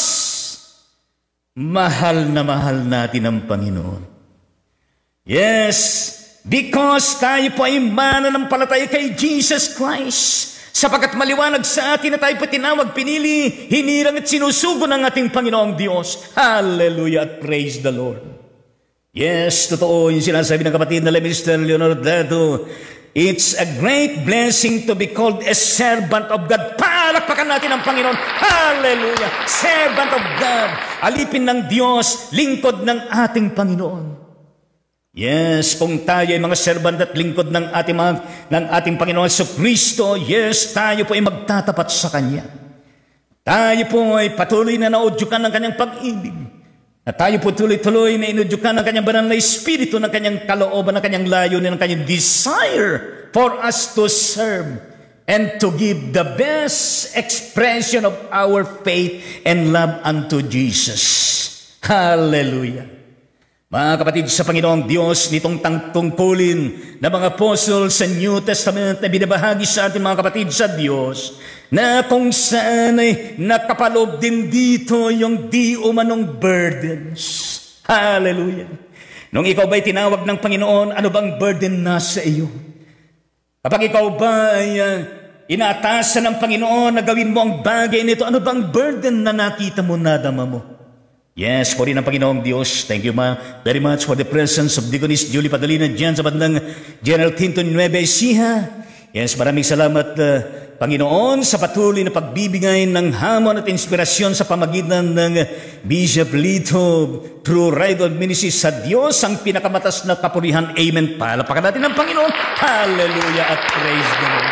mahal na mahal natin ang Panginoon. Yes, because tayo po ay mananampalataya kay Jesus Christ. Sapagkat maliwanag sa atin na tayo po tinawag, pinili, hinirang at sinusugo ng ating Panginoong Diyos. Hallelujah at praise the Lord. Yes, totoo yung sinasabi ng kapatid na Mr. Leonardo Dato. It's a great blessing to be called a servant of God. Palakpakan natin ang Panginoon. Hallelujah! Servant of God. Alipin ng Diyos, lingkod ng ating Panginoon. Yes, kung tayo ay mga servant at lingkod ng ating Panginoon sa Kristo, yes, tayo po ay magtatapat sa Kanya. Tayo po ay patuloy na naudyukan ng Kanyang pag-ibig. At tayo po tuloy-tuloy na inudyukan ng Kanyang banal na Espiritu, ng Kanyang kalooban, ng Kanyang layunin, ng Kanyang desire for us to serve and to give the best expression of our faith and love unto Jesus. Hallelujah! Mga kapatid sa Panginoong Diyos, nitong tungkulin na mga apostol sa New Testament na binabahagi sa ating mga kapatid sa Diyos, na kung saan ay nakapaloob din dito yung di umanong burdens. Hallelujah! Nung ikaw ba'y tinawag ng Panginoon, ano bang burden nasa iyo? Kapag ikaw ba ay inaatasan ng Panginoon na gawin mo ang bagay nito, ano bang burden na nakita mo, nadama mo? Yes, po rin ang Panginoong Diyos. Thank you very much for the presence of Deaconess Julie Padalina dyan sa bandang General Tinton Nueva Ecija. Yes, maraming salamat Panginoon sa patuloy na pagbibigay ng hamon at inspirasyon sa pamagitan ng Bishop Lito through Rival Ministry sa Diyos, ang pinakamatas na kapurihan. Amen. Palapakan natin ang Panginoon. Hallelujah at praise the Lord.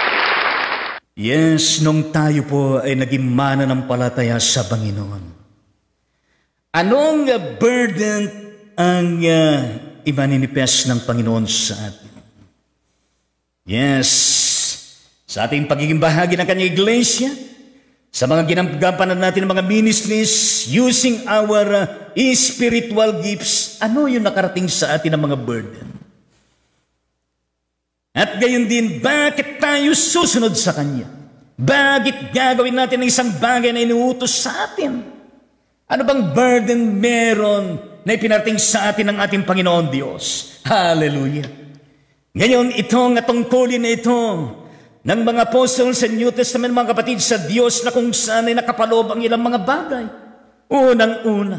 Yes, nung tayo po ay naging mananampalataya sa Panginoon, anong burden ang imaninipest ng Panginoon sa atin? Yes, sa ating pagiging bahagi ng Kanyang Iglesia, sa mga ginagampanan natin ng mga ministries, using our spiritual gifts, ano yung nakarating sa atin ng mga burden? At gayon din, bakit tayo susunod sa Kanya? Bakit gagawin natin ang isang bagay na inuutos sa atin? Ano bang burden meron na ipinarating sa atin ng ating Panginoon Diyos? Hallelujah! Ngayon, itong tungkulin na ito ng mga apostol sa New Testament, mga kapatid sa Diyos, na kung saan ay nakapaloob ang ilang mga bagay. Unang-una,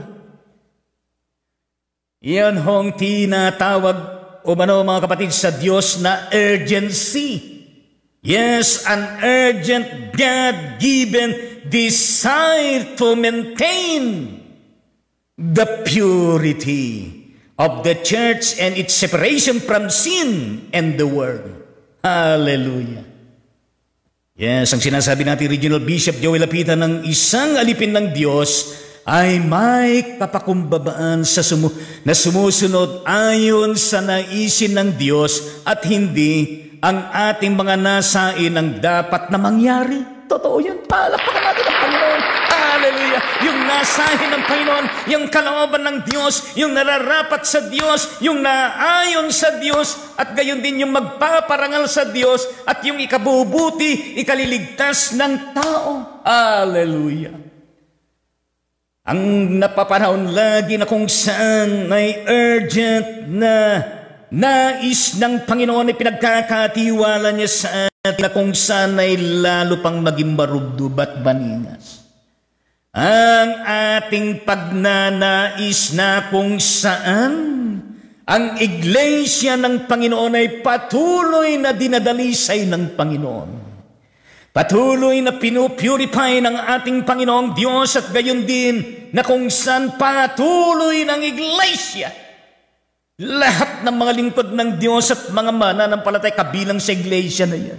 yan hong tinatawag mga kapatid sa Diyos na urgency. Yes, an urgent God-given desire to maintain the purity of the church and its separation from sin and the world. Hallelujah. Yes, ang sinasabi natin Regional Bishop Joey Lapitan, ng isang alipin ng Diyos ay may kapakumbabaan na sumusunod ayon sa naisin ng Diyos at hindi ang ating mga nasain ang dapat na mangyari. Totoo yan. Palakpakan natin ang Panginoon. Hallelujah. Yung nasahin ng Panginoon, yung kalooban ng Diyos, yung nararapat sa Diyos, yung naayon sa Diyos, at gayon din yung magpaparangal sa Diyos, at yung ikabubuti, ikaliligtas ng tao. Hallelujah. Ang napapanahon lagi na kung saan ay urgent na nais ng Panginoon ay pinagkakatiwala niya sa atin na kung saan ay lalo pang maging marubdob at maningas. Ang ating pagnanais na kung saan ang iglesia ng Panginoon ay patuloy na dinadalisay ng Panginoon. Patuloy na pinupurify ng ating Panginoong Diyos at gayon din na kung saan patuloy ng iglesia. Lahat ng mga lingkod ng Diyos at mga mananampalatay kabilang sa iglesia na yan.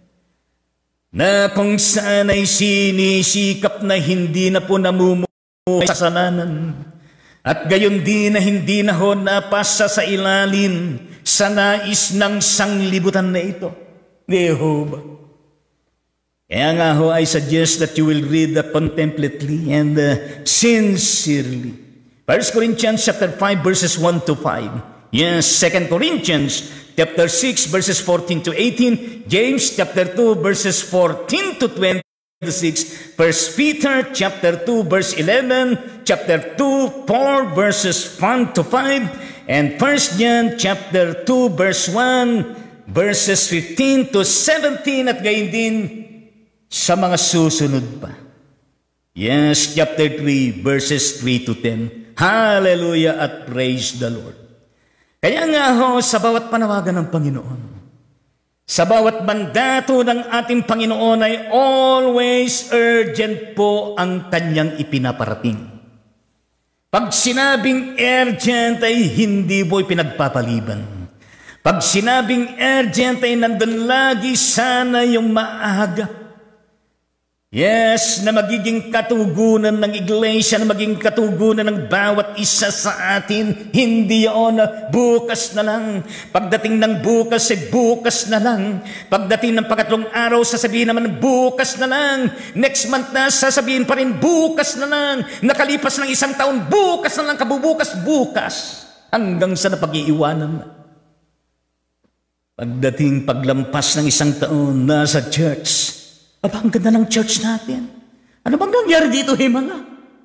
Na kung saan ay sinisikap na hindi na po namumuhay sa kasalanan. At gayon din na hindi na ho napasa sa ilalim sa nais ng sanglibutan na ito. Jehovah. Kaya nga ho, I suggest that you will read contemplatively and sincerely. 1 Corinthians chapter 5 verses 1 to 5. Yes, 2 Corinthians chapter 6 verses 14 to 18. James chapter 2 verses 14 to 26. 1 Peter chapter 2 verse 11. Chapter 2, 4 verses 1 to 5. And 1 John chapter 2 verse 1 verses 15 to 17. At gayon din sa mga susunod pa. Yes, chapter 3, verses 3 to 10. Hallelujah at praise the Lord. Kaya nga ho, sa bawat panawagan ng Panginoon, sa bawat mandato ng ating Panginoon ay always urgent po ang kanyang ipinaparating. Pag sinabing urgent ay hindi po pinagpapaliban. Pag sinabing urgent ay nandun lagi sana yung maaga. Yes, na magiging katugunan ng iglesia, na magiging katugunan ng bawat isa sa atin. Hindi yun bukas na lang. Pagdating ng bukas, bukas na lang. Pagdating ng pangatlong araw, sasabihin naman bukas na lang. Next month na, sasabihin pa rin bukas na lang. Nakalipas ng isang taon, bukas na lang, kabubukas, bukas. Hanggang sa napag-iiwanan na. Pagdating paglampas ng isang taon, nasa church, aba, ang ganda ng church natin. Ano bang nangyari dito, himala?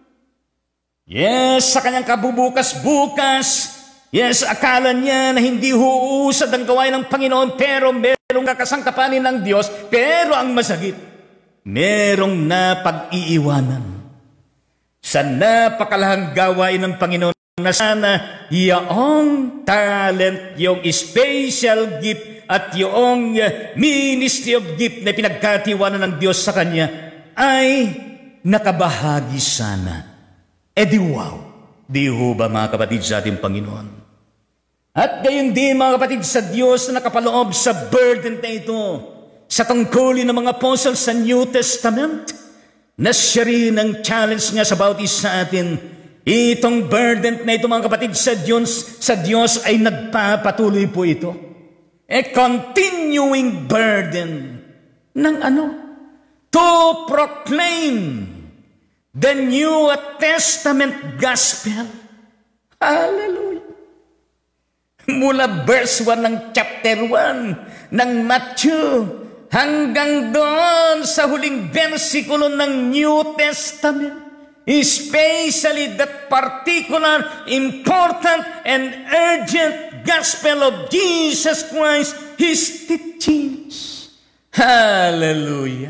Yes, sa kanyang kabubukas-bukas. Yes, akala niya na hindi huusad ang gawain ng Panginoon, pero merong kakasangkapanin ng Diyos. Pero ang masagit, merong napag-iiwanan sa napakalahang gawain ng Panginoon na sana yung talent, yung special gift, at yung ministry of gift na pinagkatiwanan ng Diyos sa kanya ay nakabahagi sana. E di wow, di ho ba mga kapatid sa ating Panginoon? At gayon din mga kapatid sa Diyos na nakapaloob sa burden na ito, sa tungkulin ng mga apostles sa New Testament, na siya rin ang challenge niya sa bawat isa sa atin. Itong burden na ito mga kapatid sa Diyos ay nagpapatuloy po ito. A continuing burden ng ano? To proclaim the New Testament Gospel. Hallelujah. Mula verse 1 ng chapter 1 ng Matthew hanggang doon sa huling versikulo ng New Testament. Especially that particular, important, and urgent gospel of Jesus Christ, His teachings. Hallelujah.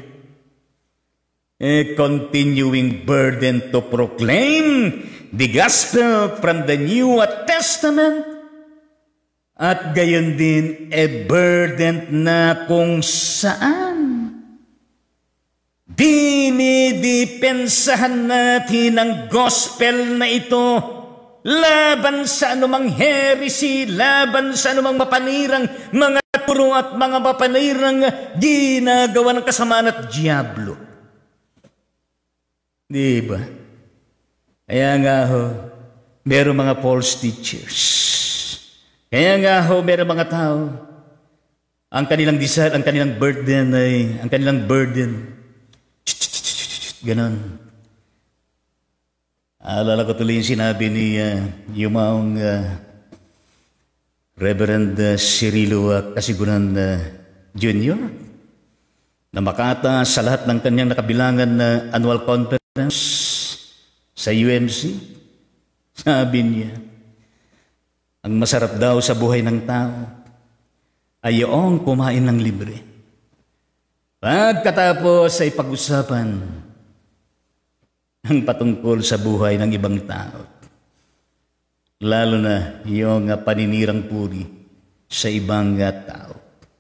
A continuing burden to proclaim the gospel from the New Testament. At gayon din, a burden na kung saan dinidepensahan natin ang gospel na ito laban sa anumang heresy, laban sa anumang mapanirang mga turo at mga mapanirang ginagawa ng kasamaan at diablo. Di ba? Kaya nga ho, merong mga false teachers. Kaya nga ho, merong mga tao, ang kanilang desire, ang kanilang burden ay, ang kanilang burden, ganon. Alala ko tuloy yung sinabi ni Yumaong Reverend Cirilo Kasiguran Jr. na makata sa lahat ng kanyang nakabilangan na annual conference sa UMC. Sabi niya, ang masarap daw sa buhay ng tao ay yung kumain ng libre. Pagkatapos ay pag-usapan ang patungkol sa buhay ng ibang tao. Lalo na yung paninirang puri sa ibang tao.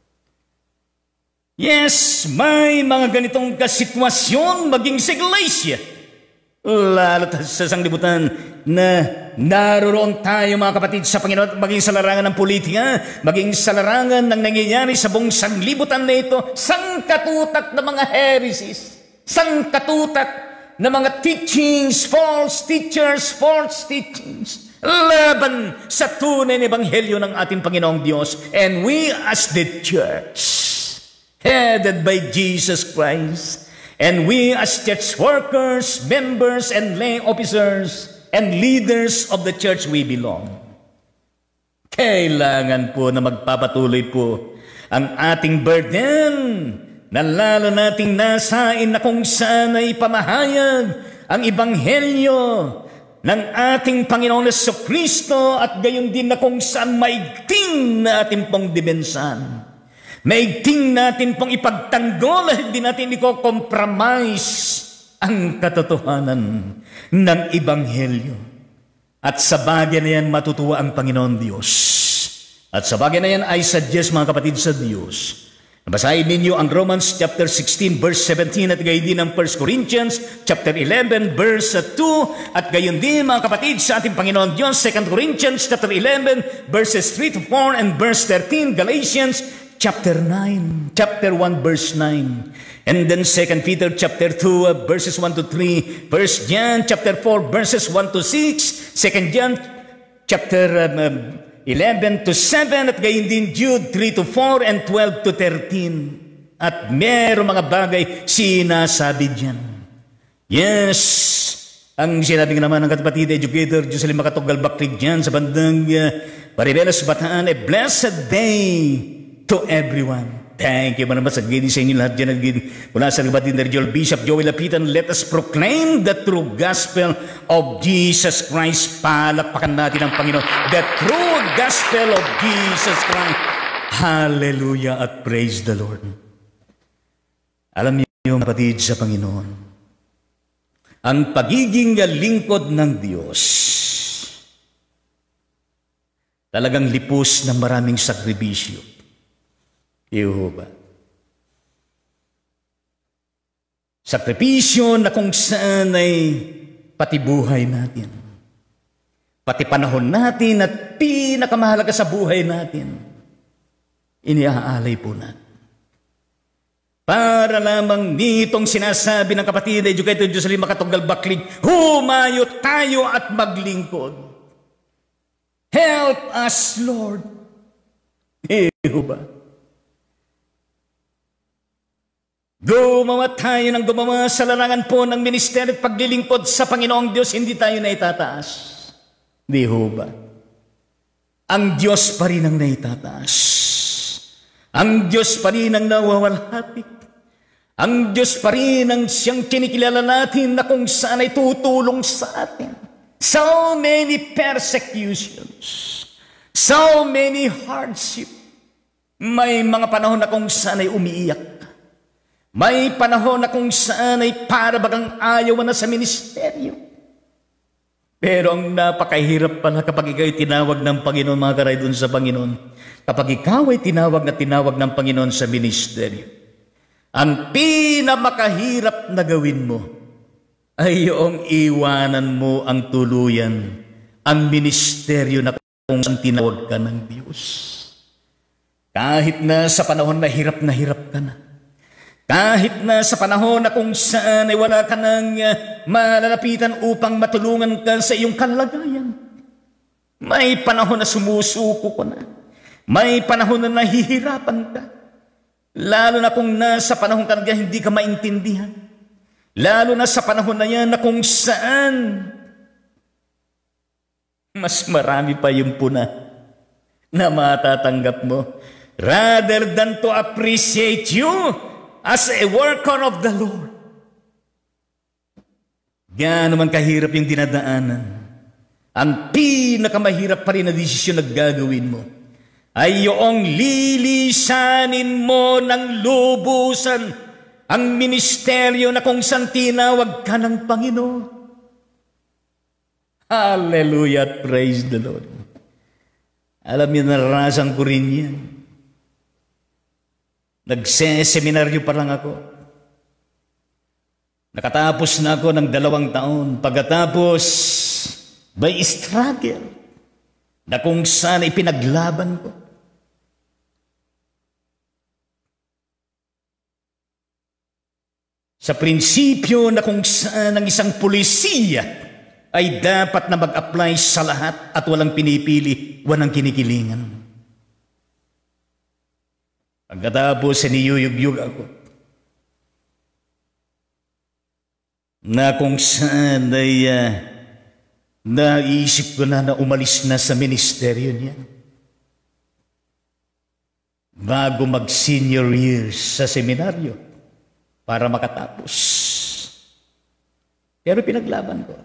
Yes, may mga ganitong kasitwasyon maging sa iglesia. Lalo sa sanglibutan na naroon tayo mga kapatid sa Panginoon, maging sa larangan ng politika, maging sa larangan ng nangyayari sa buong sanglibutan na ito, sangkatutak na mga heresies, sangkatutak na mga teachings, false teachers, false teachings, laban sa tunay na ebanghelyo ng ating Panginoong Diyos. And we as the church, headed by Jesus Christ, and we as church workers, members, and lay officers, and leaders of the church we belong, kailangan po na magpapatuloy po ang ating burden na lalo nating nasain na kung saan ay pamahayag ang ebanghelyo ng ating Panginoong Jesucristo at gayon din na kung saan maigting na ating pong dimensan. Maigting natin pong ipagtanggol at hindi natin i-compromise ang katotohanan ng Ebanghelyo. At sa bagay na yan, matutuwa ang Panginoon Diyos. At sa bagay na yan, I suggest mga kapatid sa Diyos, basahin ninyo ang Romans chapter 16 verse 17 at gayon din ang 1 Corinthians chapter 11 verse 2 at gayon din mga kapatid sa ating Panginoon Diyos, 2 Corinthians chapter 11 verses 3 to 4 and verse 13, Galatians chapter 1 verse 9, and then 2 Peter chapter 2 verses 1 to 3, 1 John chapter 4 verses 1 to 6, 2 John chapter 11 to 7, at gayon din Jude 3 to 4 and 12 to 13. At meron mga bagay sinasabi diyan. Yes, ang sinabi nga naman ng kapatid educator Jocelyn Makatogal Baklig diyan sa bandang Paribelas Bataan, a blessed day to everyone. Thank you naman sa gini sa inyo lahat dyan. Mula sa kapatid na Regional Bishop Joel Lapitan, let us proclaim the true gospel of Jesus Christ. Palakpakan natin ang Panginoon. The true gospel of Jesus Christ. Hallelujah at praise the Lord. Alam niyo kapatid sa Panginoon, ang pagiging lingkod ng Diyos talagang lipos ng maraming sakripisyo. Yehova. Sakripisyo na kung saan ay pati buhay natin, pati panahon natin at pinakamahalaga sa buhay natin, iniaalay po natin. Para lamang nitong sinasabi ng kapatid na educated Jocelyn Makatogal Baklig, humayo tayo at maglingkod. Help us, Lord. Yehova. Gumawa tayo ng gumawa sa larangan po ng ministeryo at paglilingkod sa Panginoong Diyos, hindi tayo na itataas. Di ho ba? Ang Diyos pa rin ang naitataas. Ang Diyos pa rin ang nawawalhati. Ang Diyos pa rin ang siyang kinikilala natin na kung saan ay tutulong sa atin. So many persecutions, so many hardship. May mga panahon na kung saan ay umiiyak. May panahon na kung saan ay para bagang ayaw na sa ministeryo. Pero ang napakahirap pala kapag ikaw ay tinawag ng Panginoon, mga karay dun sa Panginoon. Kapag ikaw ay tinawag ng Panginoon sa ministeryo, ang pinamakahirap na gawin mo ay yung iwanan mo ang tuluyan, ang ministeryo na kung saan tinawag ka ng Diyos. Kahit na sa panahon na hirap ka na, kahit na sa panahon na kung saan ay wala ka nang malalapitan upang matulungan ka sa iyong kalagayan. May panahon na sumusuko ka na. May panahon na nahihirapan ka. Lalo na kung nasa panahon ka na hindi ka maintindihan. Lalo na sa panahon na yan na kung saan mas marami pa yung puna na matatanggap mo. Rather than to appreciate you as a worker of the Lord, gaano man kahirap yung dinadaanan, ang pinakamahirap pa rin na desisyon na gagawin mo ay yung lilisanin mo ng lubusan ang ministeryo na kung saan tinawag ka ng Panginoon. Hallelujah, praise the Lord. Alam niyo, naranasan ko rin yan. Nagseseminaryo pa lang ako. Nakatapos na ako ng 2 taon. Pagkatapos, may struggle na kung saan ipinaglaban ko. Sa prinsipyo na kung saan ang isang pulisiya ay dapat na mag-apply sa lahat at walang pinipili, walang kinikilingan. Pagkatapos, siniyuyug-yug ako. Na kung saan ay naisip ko na umalis na sa ministeryo niya. Bago mag-senior years sa seminaryo para makatapos. Pero pinaglaban ko.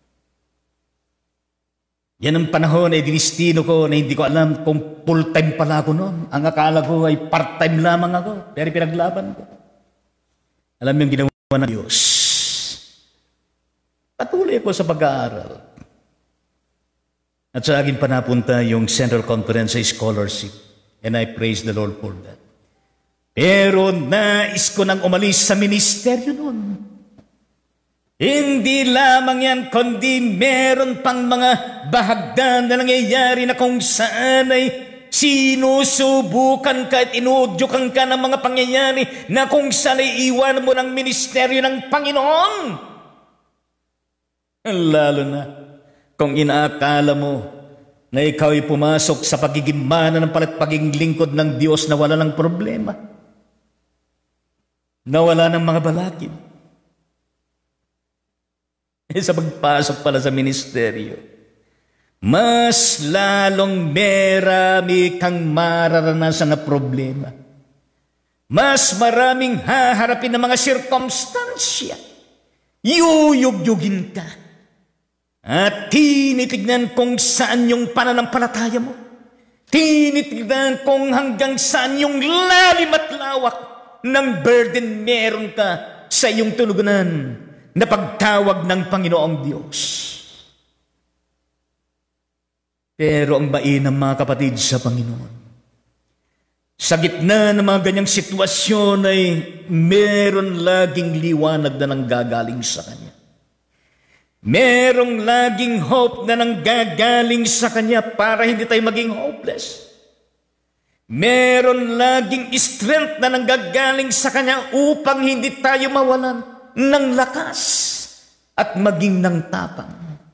Yan ang panahon ay dinistino ko na hindi ko alam kung full-time pala ako noon. Ang akala ko ay part-time lamang ako. Pero pinaglaban ko. Alam mo yung ginawa ng Diyos. Patuloy ako sa pag-aaral. At sa akin pa napunta yung Central Conference Scholarship. And I praise the Lord for that. Pero nais ko nang umalis sa ministeryo noon. Hindi lamang yan, kundi meron pang mga bahagdan na nangyayari na kung saan ay sinusubukan ka at inuudyukan ka ng mga pangyayari na kung saan ay iwan mo ng ministeryo ng Panginoon. Lalo na kung inaakala mo na ikaw ay pumasok sa pagiging mananampalat, pagiging lingkod ng Diyos na wala ng problema, na wala ng mga balakid. Sa pagpasok pala sa ministeryo, mas lalong merami kang mararanasan na problema. Mas maraming haharapin ng mga sirkumstansya. Yuyug-yugin ka. At tinitignan kung saan yung pananampalataya mo. Tinitignan kung hanggang saan yung lalim at lawak ng burden meron ka sa iyong tulugunan na pagtawag ng Panginoong Diyos. Pero ang mainam, mga kapatid sa Panginoon, sa gitna ng mga ganyang sitwasyon ay meron laging liwanag na nanggagaling sa Kanya. Merong laging hope na nanggagaling sa Kanya para hindi tayo maging hopeless. Meron laging strength na nanggagaling sa Kanya upang hindi tayo mawalan ng lakas at maging ng tapang.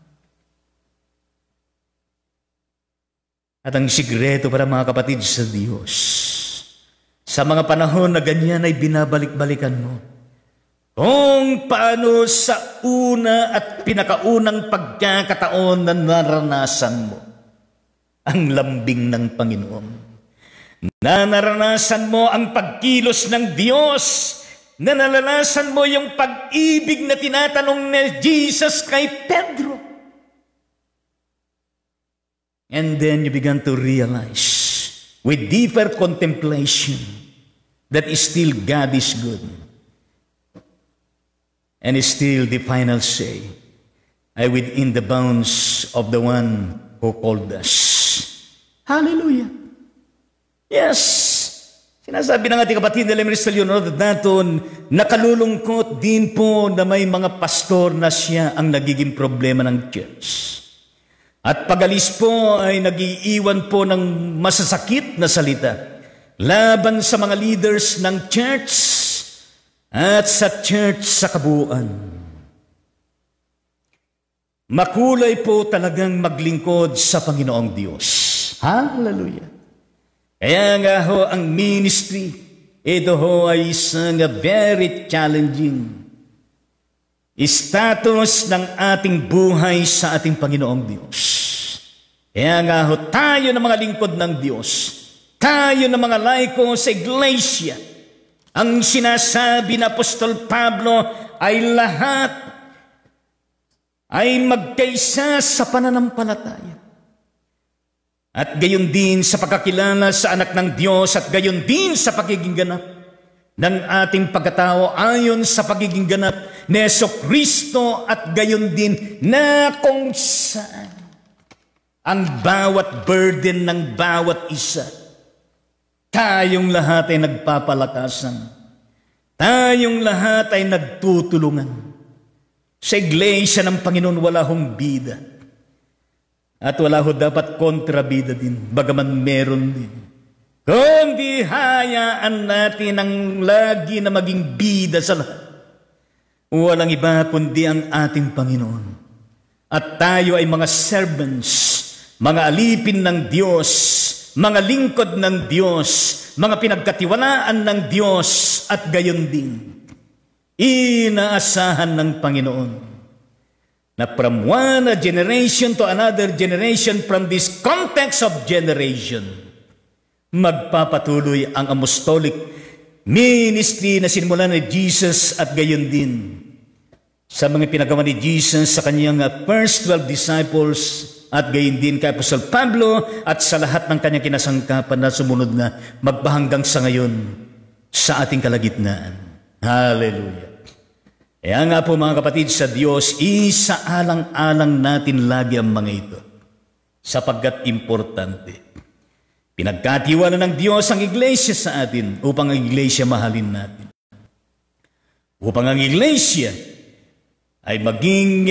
At ang sikreto para mga kapatid sa Diyos, sa mga panahon na ganyan ay binabalik-balikan mo kung paano sa una at pinakaunang pagkakataon na naranasan mo ang lambing ng Panginoon. Na naranasan mo ang pagkilos ng Diyos, na nalalasan mo yung pag-ibig na tinatanong ni Jesus kay Pedro. And then you began to realize with deeper contemplation that still God is good. And still the final say, I within the bounds of the one who called us. Hallelujah. Yes. Sinasabi ng ating kapatid na Lemris Leonardo natin, nakalulungkot din po na may mga pastor na siya ang nagiging problema ng church. At pagalis po ay nagiiwan po ng masasakit na salita laban sa mga leaders ng church at sa church sa kabuuan. Makulay po talagang maglingkod sa Panginoong Diyos. Hallelujah. Kaya nga ho ang ministry, ito ho ay isang very challenging status ng ating buhay sa ating Panginoong Diyos. Kaya nga ho tayo ng mga lingkod ng Diyos, tayo ng mga laiko sa iglesia, ang sinasabi na Apostol Pablo ay lahat ay magkaisa sa pananampalataya. At gayon din sa pagkakilala sa anak ng Diyos at gayon din sa pagiging ganap ng ating pagkatao ayon sa pagiging ganap ni Jesucristo at gayon din na kung saan ang bawat burden ng bawat isa, tayong lahat ay nagpapalakasan. Tayong lahat ay nagtutulungan. Sa iglesia ng Panginoon wala hong bida. At wala ho dapat kontrabida din, bagaman meron din. Kundi hayaan natin ang lagi na maging bida sa lahat. Walang iba kundi ang ating Panginoon. At tayo ay mga servants, mga alipin ng Diyos, mga lingkod ng Diyos, mga pinagkatiwalaan ng Diyos, at gayon din, inaasahan ng Panginoon na from one generation to another generation, from this context of generation, magpapatuloy ang apostolic ministry na sinimulan ni Jesus at gayon din sa mga pinagawa ni Jesus sa kanyang first 12 disciples at gayon din kay Apostol Pablo at sa lahat ng kanyang kinasangkapan na sumunod na magbahanggang sa ngayon sa ating kalagitnaan. Hallelujah! Kaya nga po mga kapatid sa Diyos, isaalang-alang natin lagi ang mga ito sapagkat importante. Pinagkatiwala ng Diyos ang iglesia sa atin upang ang iglesia mahalin natin. Upang ang iglesia ay maging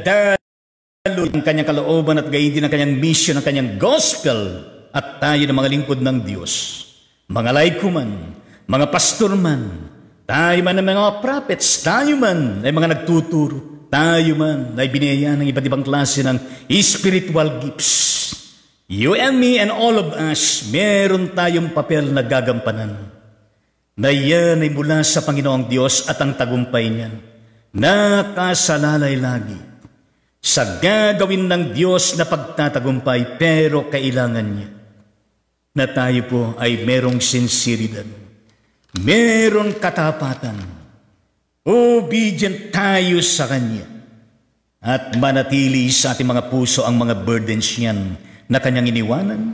dalo ng kanyang kalooban at gayon din ang kanyang mission, ang kanyang gospel at tayo ng mga lingkod ng Diyos. Mga laiko man, mga pastor man, tayo man ay mga prophets, tayo man ay mga nagtuturo, tayo man ay biniyayaan ng iba't ibang klase ng spiritual gifts. You and me and all of us, meron tayong papel na gagampanan. Na yan ay mula sa Panginoong Diyos at ang tagumpay niyan. Nakasalalay lagi sa gagawin ng Diyos na pagtatagumpay, pero kailangan niya na tayo po ay merong sinseridad. Meron katapatan, obedient tayo sa Kanya, at manatili sa ating mga puso ang mga burdens niyan na Kanyang iniwanan.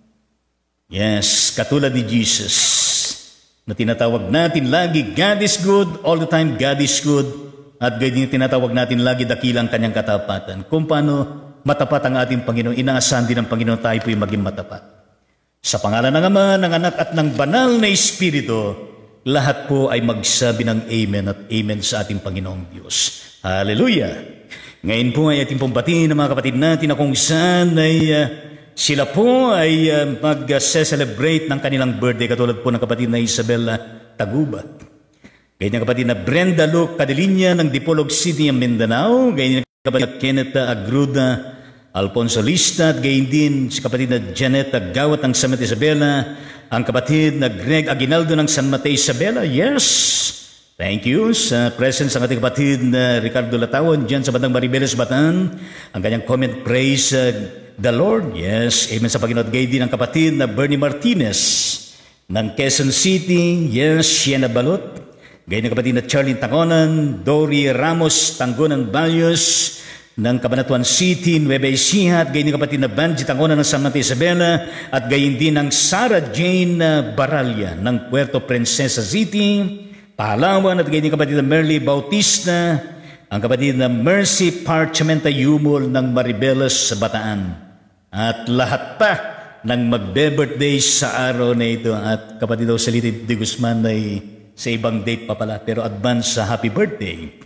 Yes, katulad ni Jesus, na tinatawag natin lagi, God is good, all the time God is good, at ganyan tinatawag natin lagi dakilang Kanyang katapatan. Kung paano matapat ang ating Panginoon, inaasahan din ng Panginoon tayo po yung maging matapat. Sa pangalan ng Ama, ng Anak at ng Banal na Espiritu, lahat po ay magsabi ng Amen at Amen sa ating Panginoong Diyos. Hallelujah! Ngayon po ay ating pong batiin ng mga kapatid natin na kung saan ay sila po ay mag-celebrate ng kanilang birthday, katulad po ng kapatid na Isabella Taguba. Ganyan ng kapatid na Brenda Luke Cadilinya ng Dipolog City, Mindanao. Ganyan ng kapatid na Kenneth Agruda Alfonso Lista, at gayon din si kapatid na Janet Gawat ng San Mateo Isabela, ang kapatid na Greg Aguinaldo ng San Mateo Isabela. Yes, thank you sa presence ng ating kapatid na Ricardo Latawan dyan sa Bandang Maribeles, Bataan. Ang kanyang comment, praise the Lord. Yes, amen sa Panginoon. Gayon din ang kapatid na Bernie Martinez ng Quezon City. Yes, Siena Balot. Gayon ang kapatid na Charlie Tangonan, Dory Ramos Tangonan Balyos ng Cabanatuan City, Nueva Ecija, at gayon din kapatid na Banji Tangonan ng San Mateo Isabela, at gayon din ng Sarah Jane Baralya ng Puerto Princesa City, Palawan, at gayon din kapatid na Merly Bautista, ang kapatid na Mercy Parchmenta Yumol ng Maribeles, Bataan, at lahat pa ng magbe-birthday sa araw na ito. At kapatid daw Salita de Guzman ay sa ibang date pa pala, pero advance sa happy birthday.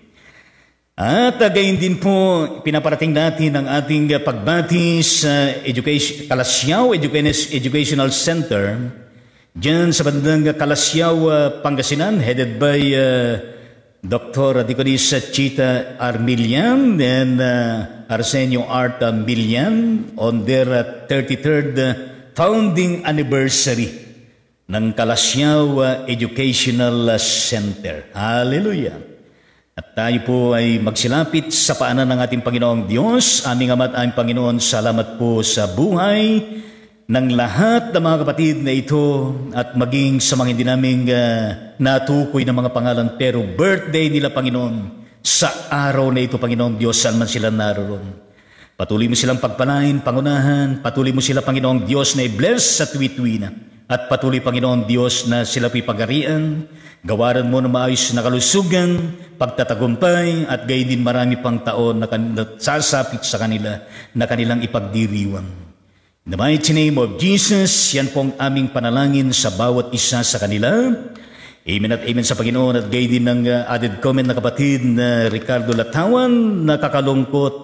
At gayon din po, pinaparating natin ang ating pagbati sa Kalasyaw Educational Center, dyan sa bandang Kalasyaw, Pangasinan, headed by Dr. Diconis Chita Armilian and Arsenio Art Milian on their 33rd founding anniversary ng Kalasyaw Educational Center. Hallelujah! At tayo po ay magsilapit sa paanan ng ating Panginoong Diyos. Aming Ama at aming Panginoon, salamat po sa buhay ng lahat ng mga kapatid na ito at maging sa mga hindi naming natukoy ng mga pangalan, pero birthday nila, Panginoon. sa araw na ito, Panginoong Diyos, saan man sila naroon. Patuloy mo silang pagpalain, pangunahan. Patuloy mo sila, Panginoong Diyos, na i-bless sa tuwi-tuwi na. At patuloy, Panginoong Diyos, na sila pipagarian. Gawaran mo na maayos na kalusugan, pagtatagumpay, at gayon din marami pang taon na sasapit sa kanila na kanilang ipagdiriwang. In the mighty name of Jesus, yan pong aming panalangin sa bawat isa sa kanila. Amen at amen sa Panginoon. At gayon din ng added comment na kapatid na Ricardo Latawan, nakakalungkot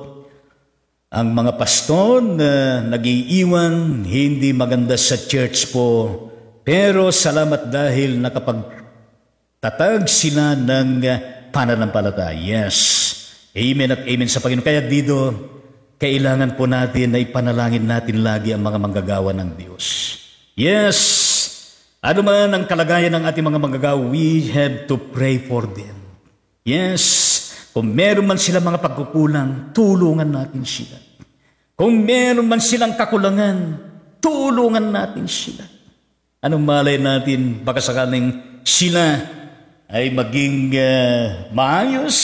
ang mga pastor na nag-iiwan, hindi maganda sa church po. Pero salamat dahil nakapagtatag sila ng pananampalataya. Yes. Amen at amen sa Panginoon. Kaya dito, kailangan po natin na ipanalangin natin lagi ang mga manggagawa ng Diyos. Yes. Ano man ang kalagayan ng ating mga manggagawa, we have to pray for them. Yes. Kung meron man sila mga pagkukulang, tulungan natin sila. Kung meron man silang kakulangan, tulungan natin sila. Anong malay natin, baka sakaling sila ay maging maayos,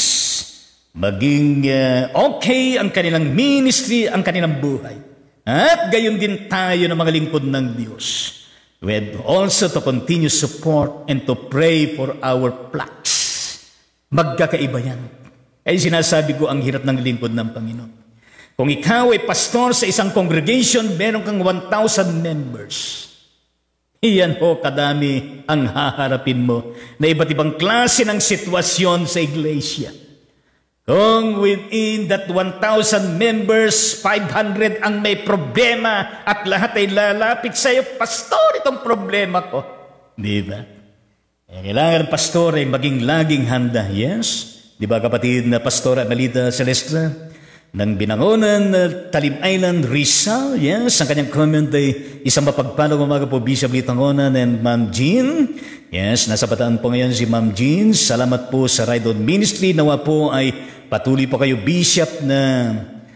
maging okay ang kanilang ministry, ang kanilang buhay. At gayon din tayo ng mga lingkod ng Diyos. We have also to continue support and to pray for our flocks. Magkakaiba yan. Ay sinasabi ko, ang hirap ng lingkod ng Panginoon. Kung ikaw ay pastor sa isang congregation, meron kang 1,000 members. Iyan ho kadami ang haharapin mo na iba't ibang klase ng sitwasyon sa iglesia. Kung within that 1,000 members, 500 ang may problema at lahat ay lalapit sa iyo, pastor, itong problema ko. Di ba? Kailangan ng pastor ay maging laging handa. Yes? Di ba kapatid na Pastora Melita Celestra ng Binangonan, Talim Island, Rizal? Yes, ang kanyang comment ay isang mapagpalang umaga po, Bishop Lito Tangonan and Ma'am Jean. Yes, nasa Bataan po ngayon si Ma'am Jean. Salamat po sa Ride On Ministry. Nawa po ay patuloy po kayo, Bishop, na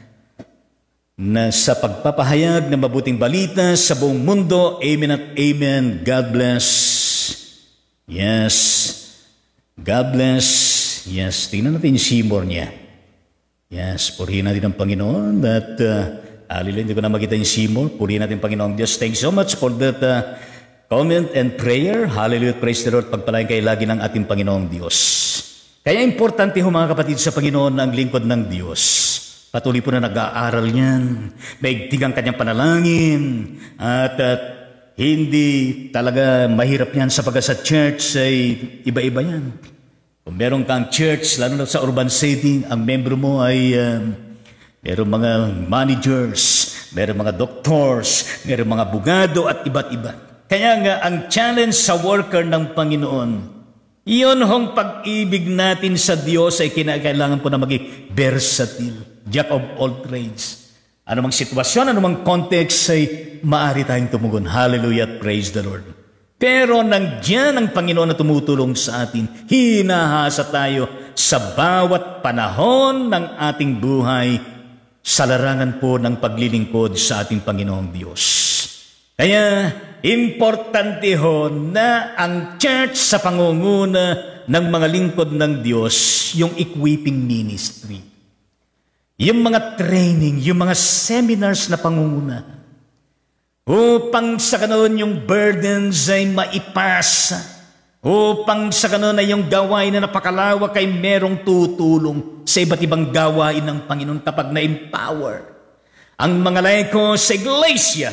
sa pagpapahayag ng mabuting balita sa buong mundo. Amen at amen. God bless. Yes. God bless. Yes, tingnan natin yung Seymour niya. Yes, purihin natin ang Panginoon. At, hallelujah, hindi ko na makita yung Seymour. Purihin natin ang Panginoon Diyos. Thank you so much for that comment and prayer. Hallelujah, praise the Lord. Pagpalain kayo lagi ng ating Panginoong Diyos. Kaya importante ho mga kapatid sa Panginoon ang lingkod ng Diyos. Patuloy po na nag-aaral niyan. Maigtig ang kanyang panalangin. At hindi talaga mahirap niyan sapagkat sa church ay iba-iba yan. Kung meron kang church, lalo na sa urban setting, ang membro mo ay meron mga managers, meron mga doctors, meron mga abogado at iba't iba. Kaya nga, ang challenge sa worker ng Panginoon, iyon hong pag-ibig natin sa Diyos ay kinakailangan po na maging versatile, jack of all trades. Anumang sitwasyon, anumang context ay maaari tayong tumugon. Hallelujah at praise the Lord. Pero nandiyan ang Panginoon na tumutulong sa atin. Hinahasa tayo sa bawat panahon ng ating buhay sa larangan po ng paglilingkod sa ating Panginoong Diyos. Kaya, importante ho na ang church sa pangunguna ng mga lingkod ng Diyos, yung equipping ministry. Yung mga training, yung mga seminars na pangunguna. Upang sa ganoon yung burdens ay maipasa. Upang sa ganoon ay yung gawain na napakalawak ay merong tutulong sa iba't ibang gawain ng Panginoon kapag na-empower ang mga laiko sa iglesia.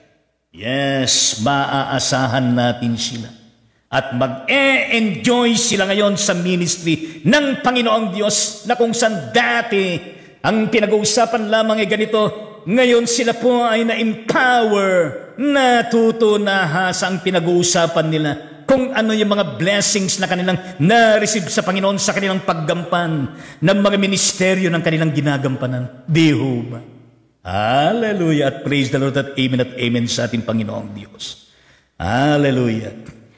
Yes, maaasahan natin sila. At mag-e-enjoy sila ngayon sa ministry ng Panginoong Diyos na kung saan dati ang pinag-uusapan lamang ay ganito. Ngayon sila po ay na-empower, natutunahas ang pinag-uusapan nila kung ano yung mga blessings na kanilang na-receive sa Panginoon sa kanilang paggampan ng mga ministeryo ng kanilang ginagampanan. Di ho ba? Hallelujah at praise the Lord at amen sa ating Panginoong Diyos. Hallelujah.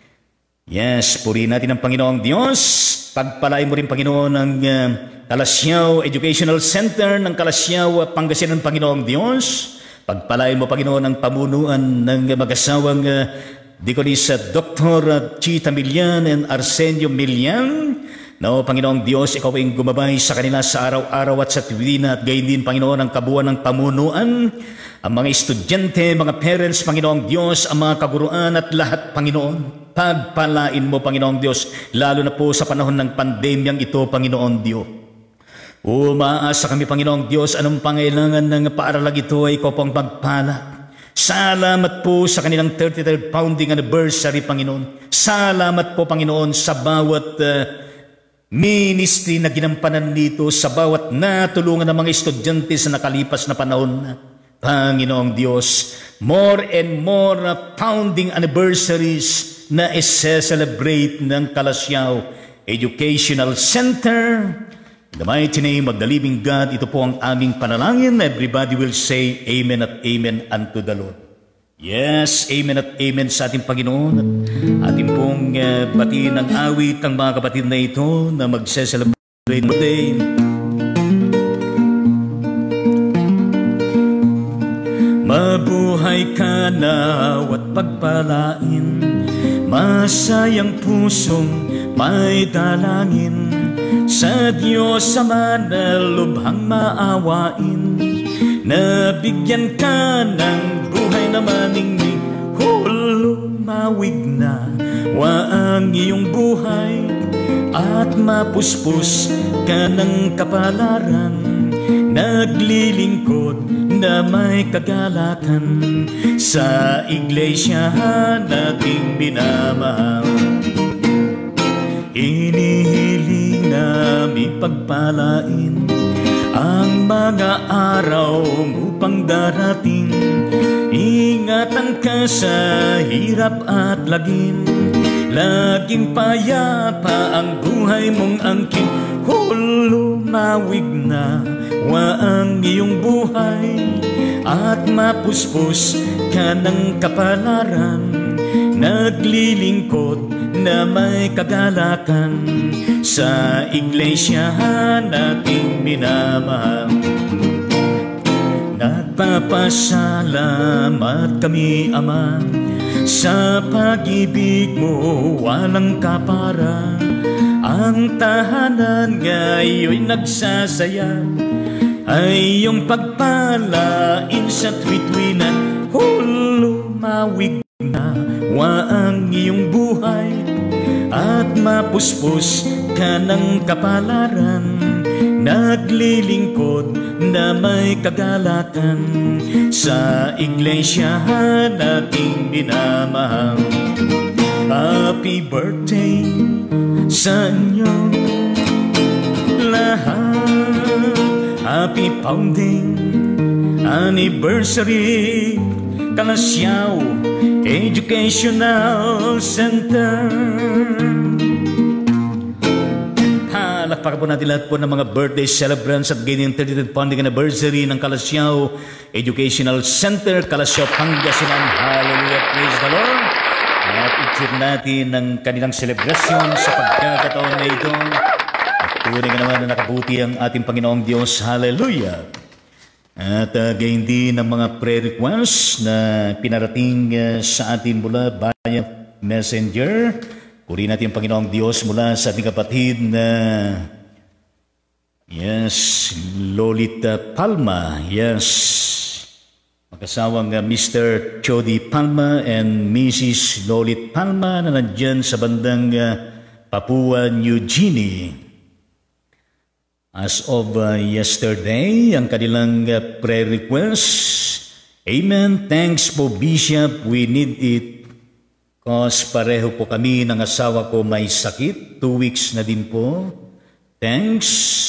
Yes, purihin natin ang Panginoong Diyos. Pagpalain mo rin, Panginoon, ang Kalasyaw Educational Center ng Kalasyaw, Pangasinan, Panginoong Diyos. Pagpalain mo, Panginoon, ang pamunuan ng mag-asawang Diconisa Dr. Chita Milian and Arsenio Milian No, Panginoong Diyos, Ikaw ay gumabay sa kanila sa araw-araw at sa tuwin at gayon din, Panginoon, ang kabuuan ng pamunuan, ang mga estudyante, mga parents, Panginoong Diyos, ang mga kaguruan at lahat, Panginoon. Pagpalain mo, Panginoong Diyos, lalo na po sa panahon ng pandemyang ito, Panginoong Diyos. Umaasa kami, Panginoong Diyos, anong pangailangan ng paaralang ito ay Ikaw pong magpala. Salamat po sa kanilang 33rd founding anniversary, Panginoon. Salamat po, Panginoon, sa bawat ministry na ginampanan dito, sa bawat natulungan ng mga estudyante sa nakalipas na panahon. Panginoong Diyos, more and more founding anniversaries na isa-celebrate ng Kalasyaw Educational Center. In the mighty name of the living God, ito po ang aming panalangin. Everybody will say amen at amen unto the Lord. Yes, amen at amen sa ating Panginoon. At ating pong batiin ng awit ang mga kapatid na ito na mag-celebrate today. Mabuhay ka na at pagpalain, masayang pusong may dalangin, sa Diyos Ama na lubhang maawain, nabigyan ka ng buhay na maningning, hulumawig na wa ang iyong buhay, at mapuspos ka ng kapalaran, naglilingkod na may kagalakan sa iglesia nating minamahal. Inihiling namin pagpalain ang mga araw mo pang darating. Ingatan ka sa hirap at lagim, laging payapa ang buhay mong angking. Hulumawig na wa ang iyong buhay, at mapuspos ka ng kapalaran, naglilingkod na may kagalakan sa iglesia nating minamahal. Nagpapasalamat kami, Ama, sa pag-ibig mo walang kapara. Ang tahanan ngayon nagsasaya, ay iyong pagpalain sa tuwi-tuwinan. Hulumawig na wa ang iyong buhay, at mapuspos ka ng kapalaran, naglilingkod na may kagalakan sa iglesia nating minamahal. Happy birthday sa inyong lahat, happy founding anniversary Kalasyaw Educational Center. Palakpakan po natin lahat po ng mga birthday celebrants at ganyan 33rd founding anniversary ng Kalasyaw Educational Center, Kalasyaw, Pangasinan. Hallelujah, praise the Lord. At i-cheer natin ng kanilang celebration sa pagkakataon na ito. At tunay nga naman na nakabuti ang ating Panginoong Diyos. Hallelujah. At gayon din ang mga prayer requests na pinarating sa atin mula via Messenger. Purihin natin ang Panginoong Diyos mula sa ating kapatid na Lolita Palma. Magkasawang Mr. Chody Palma and Mrs. Lolit Palma na nandyan sa bandang Papua New Guinea. As of yesterday, ang kanilang prayer request, Amen, thanks po Bishop, we need it. Cause pareho po kami ng asawa ko may sakit, 2 weeks na din po. Thanks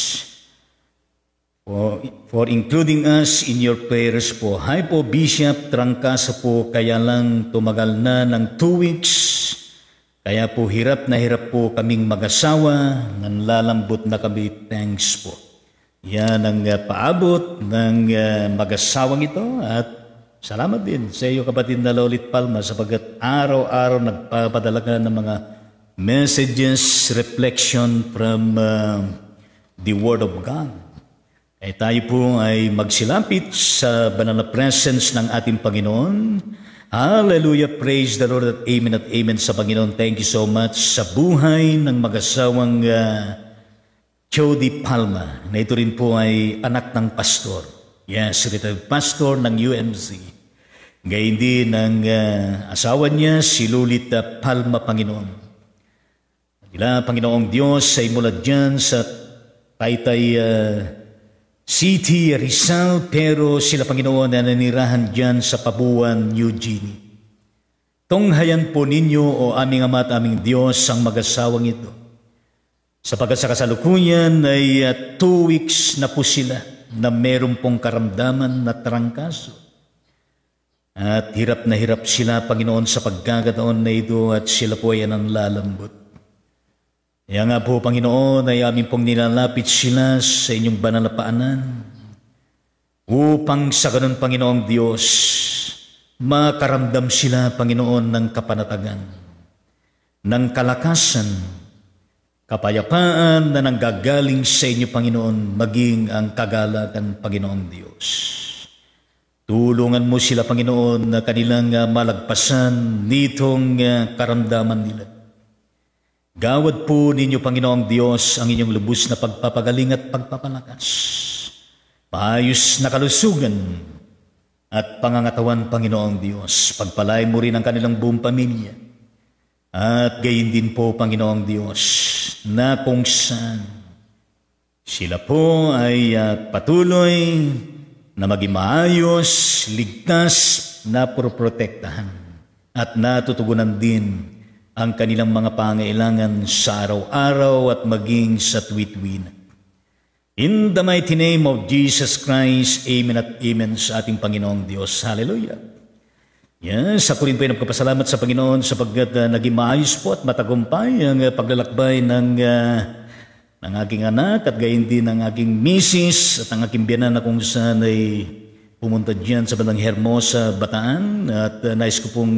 for including us in your prayers po. Hi po Bishop, trangkasa po kaya lang tumagal na ng 2 weeks. Kaya po hirap na hirap po kaming mag-asawa, nanlalambot na kami, thanks po. Yan ang paabot ng mag-asawang ito at salamat din sa iyo kapatid na Lolit Palma sapagkat araw-araw nagpapadala ka ng mga messages, reflection from the Word of God. Ay tayo po ay magsilapit sa banal na presence ng ating Panginoon Hallelujah, praise the Lord at amen sa Panginoon. Thank you so much sa buhay ng mag-asawang Jody Palma, na ito rin po ay anak ng pastor. Yes, retired pastor ng UMC. Gayon din ng asawa niya, si Lolita Palma, Panginoon. Nila, Panginoong Diyos, ay mula dyan sa Taytay City, Rizal, pero sila, Panginoon, na nanirahan dyan sa Pabuan, New Guinea. Tunghayan po ninyo, o aming Ama at aming Diyos, ang mag-asawang ito. Sapagkat sa kasalukuyan ay 2 weeks na po sila na meron pong karamdaman na trangkaso. At hirap na hirap sila, Panginoon, sa pagkakataon na ito at sila po ay nanlalambot. Kaya nga po, Panginoon, ay amin pong nilalapit sila sa inyong banal na paanan upang sa ganun, Panginoong Diyos, makaramdam sila, Panginoon, ng kapanatagan, ng kalakasan, kapayapaan na nanggagaling sa inyo, Panginoon, maging ang kagalakan, Panginoong Diyos. Tulungan mo sila, Panginoon, na kanilang malagpasan nitong karamdaman nila. Gawad po ninyo, Panginoong Diyos, ang inyong lubos na pagpapagaling at pagpapalakas. Maayos na kalusugan at pangangatawan, Panginoong Diyos. Pagpalain mo rin ang kanilang buong pamilya. At gayon din po, Panginoong Diyos, na kung saan sila po ay patuloy na maging maayos, ligtas, na protektahan at natutugunan din ang kanilang mga pangailangan sa araw-araw at maging sa tuwid-tuwid. In the mighty name of Jesus Christ, amen at amen sa ating Panginoong Diyos. Hallelujah. Yes, ako rin po ay nagpapasalamat sa Panginoon sapagkat naging maayos po at matagumpay ang paglalakbay ng aking anak at gayon din ng aking misis at ang aking biyanan na kung saan ay pumunta dyan sa bandang Hermosa, Bataan. At nais ko pong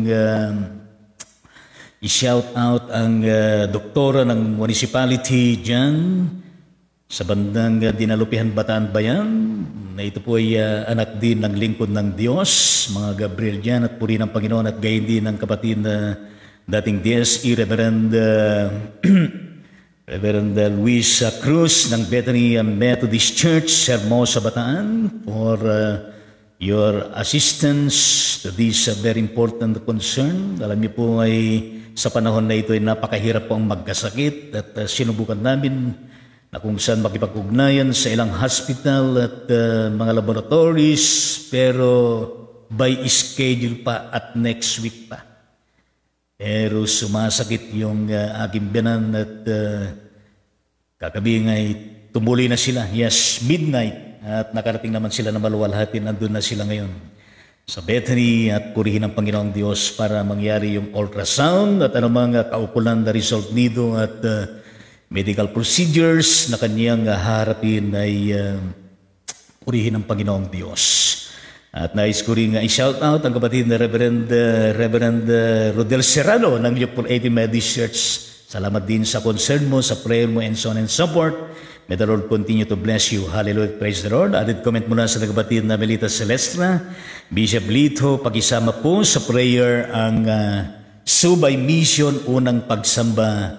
i-shout out ang doktora ng municipality dyan sa bandang Dinalupihan, Bataan Bayan, na ito po ay anak din ng lingkod ng Diyos, mga Gabriel dyan, at puri ng Panginoon, at gayon din ng kapatid na dating DSE, Reverend Luis Cruz ng Bethany Methodist Church, Hermosa, Bataan, for your assistance to this very important concern. Alam niyo po ay sa panahon na ito ay napakahirap po ang magkasakit at sinubukan namin na kung saan makipag-ugnayan sa ilang hospital at mga laboratories, pero by schedule pa at next week pa. Pero sumasakit yung aking biyanan at kagabi ay tumuloy na sila. Yes, midnight. At nakarating naman sila na maluwalhati. Nandun na sila ngayon sa Bethany at purihin ang Panginoong Diyos para mangyari yung ultrasound at anumang kaukulan na result nito at medical procedures na kanyang harapin ay purihin ang Panginoong Diyos. At nais ko rin i-shout out ang kapatid na Reverend Rodel Serrano ng Leopold 80 Methodist Church. Salamat din sa concern mo, sa prayer mo, and so on and so forth. May the Lord continue to bless you. Hallelujah. Praise the Lord. Added comment mula sa kapatid na Melita Celestra, Bishop Lito, pakisama po sa prayer ang Subay Mission unang pagsamba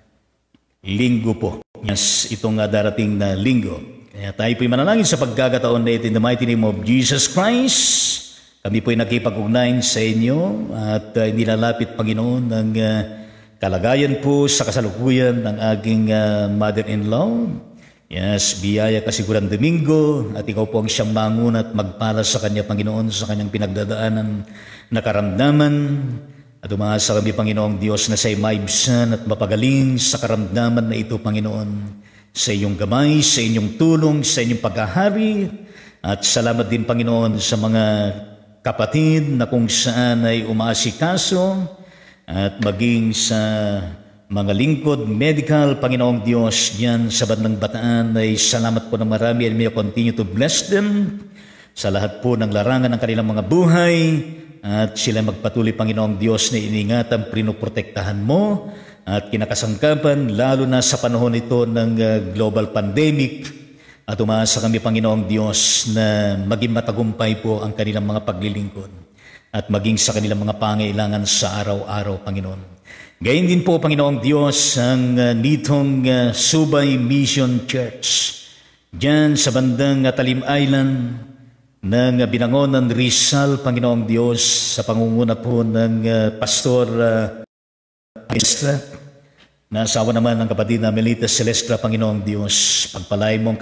linggo po. Yes, itong darating na linggo. Kaya tayo po'y manalangin sa pagkakataon na ito in the mighty name of Jesus Christ. Kami po'y nakipag-ugnayan sa inyo at nilalapit, Panginoon, ng kalagayan po sa kasalukuyan ng aking mother-in-law. Yes, biyaya kasiguran Domingo at ikaw po ang siyang manguna at magpala sa kanya, Panginoon, sa kanyang pinagdadaanan na karamdaman. At umasa kami, Panginoong Diyos, na siya'y maibsan at mapagaling sa karamdaman na ito, Panginoon, sa iyong gamay, sa inyong tulong, sa inyong paghahari. At salamat din, Panginoon, sa mga kapatid na kung saan ay umaasikaso at maging sa mga lingkod, medical, Panginoong Diyos, diyan sa bandang Bataan, ay salamat po ng marami and may continue to bless them sa lahat po ng larangan ng kanilang mga buhay at sila magpatuloy, Panginoong Diyos, na iningatan, pinoprotektahan mo at kinakasangkapan, lalo na sa panahon ito ng global pandemic. At umaasa kami, Panginoong Diyos, na maging matagumpay po ang kanilang mga paglilingkod. at maging sa kanilang mga pangailangan sa araw-araw, Panginoon. Gayon din po, Panginoong Diyos, ang nitong Subay Mission Church diyan sa bandang Talim Island ng Binangonan, Rizal, Panginoong Diyos, sa pangunguna po ng Pastor Celestra, na asawa naman ng kapatid na Melita Celestra, Panginoong Diyos. Pagpalain mo ang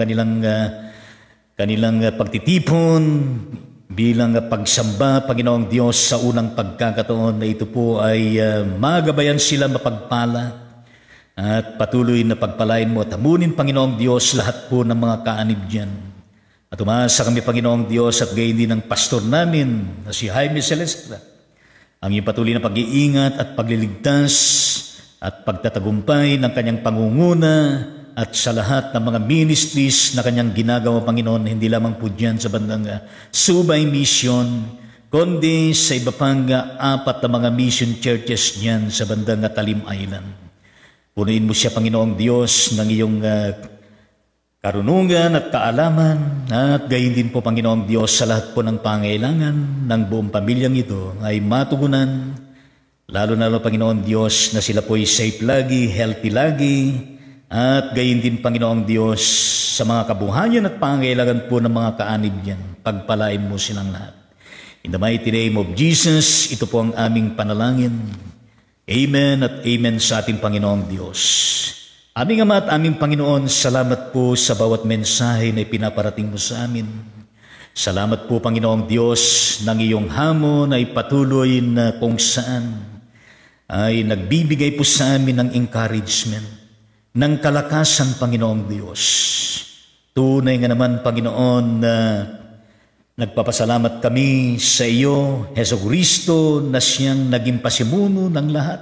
kanilang pagtitipon bilang pagsamba, Panginoong Diyos, sa unang pagkakataon na ito po ay magabayan sila mapagpala at patuloy na pagpalain mo at hamunin, Panginoong Diyos, lahat po ng mga kaanib dyan. At umasa kami, Panginoong Diyos, at gayon din ng pastor namin na si Jaime Celestra, ang iyong patuloy na pag-iingat at pagliligtas at pagtatagumpay ng kanyang pangunguna at sa lahat ng mga ministries na kanyang ginagawa, Panginoon, hindi lamang po dyan sa bandang Subay Mission, kundi sa iba pang 4 na mga mission churches dyan sa bandang Talim Island. Punuin mo siya, Panginoong Diyos, ng iyong karunungan at kaalaman, at gayon din po, Panginoong Diyos, sa lahat po ng pangailangan ng buong pamilyang ito ay matugunan, lalo na, Panginoong Diyos, na sila po ay safe lagi, healthy lagi, at gayon din, Panginoong Diyos, sa mga kabuhayan at pangailangan po ng mga kaanib diyan, pagpalain mo silang lahat. In the mighty name of Jesus, ito po ang aming panalangin. Amen at amen sa ating Panginoong Diyos. Aming Ama at aming Panginoon, salamat po sa bawat mensahe na ipinaparating mo sa amin. Salamat po, Panginoong Diyos, ng iyong hamon ay patuloy na kung saan ay nagbibigay po sa amin ng encouragement, ng kalakasan, Panginoong Diyos. Tunay nga naman, Panginoon, na nagpapasalamat kami sa iyo, Jesucristo, na siyang naging pasimuno ng lahat,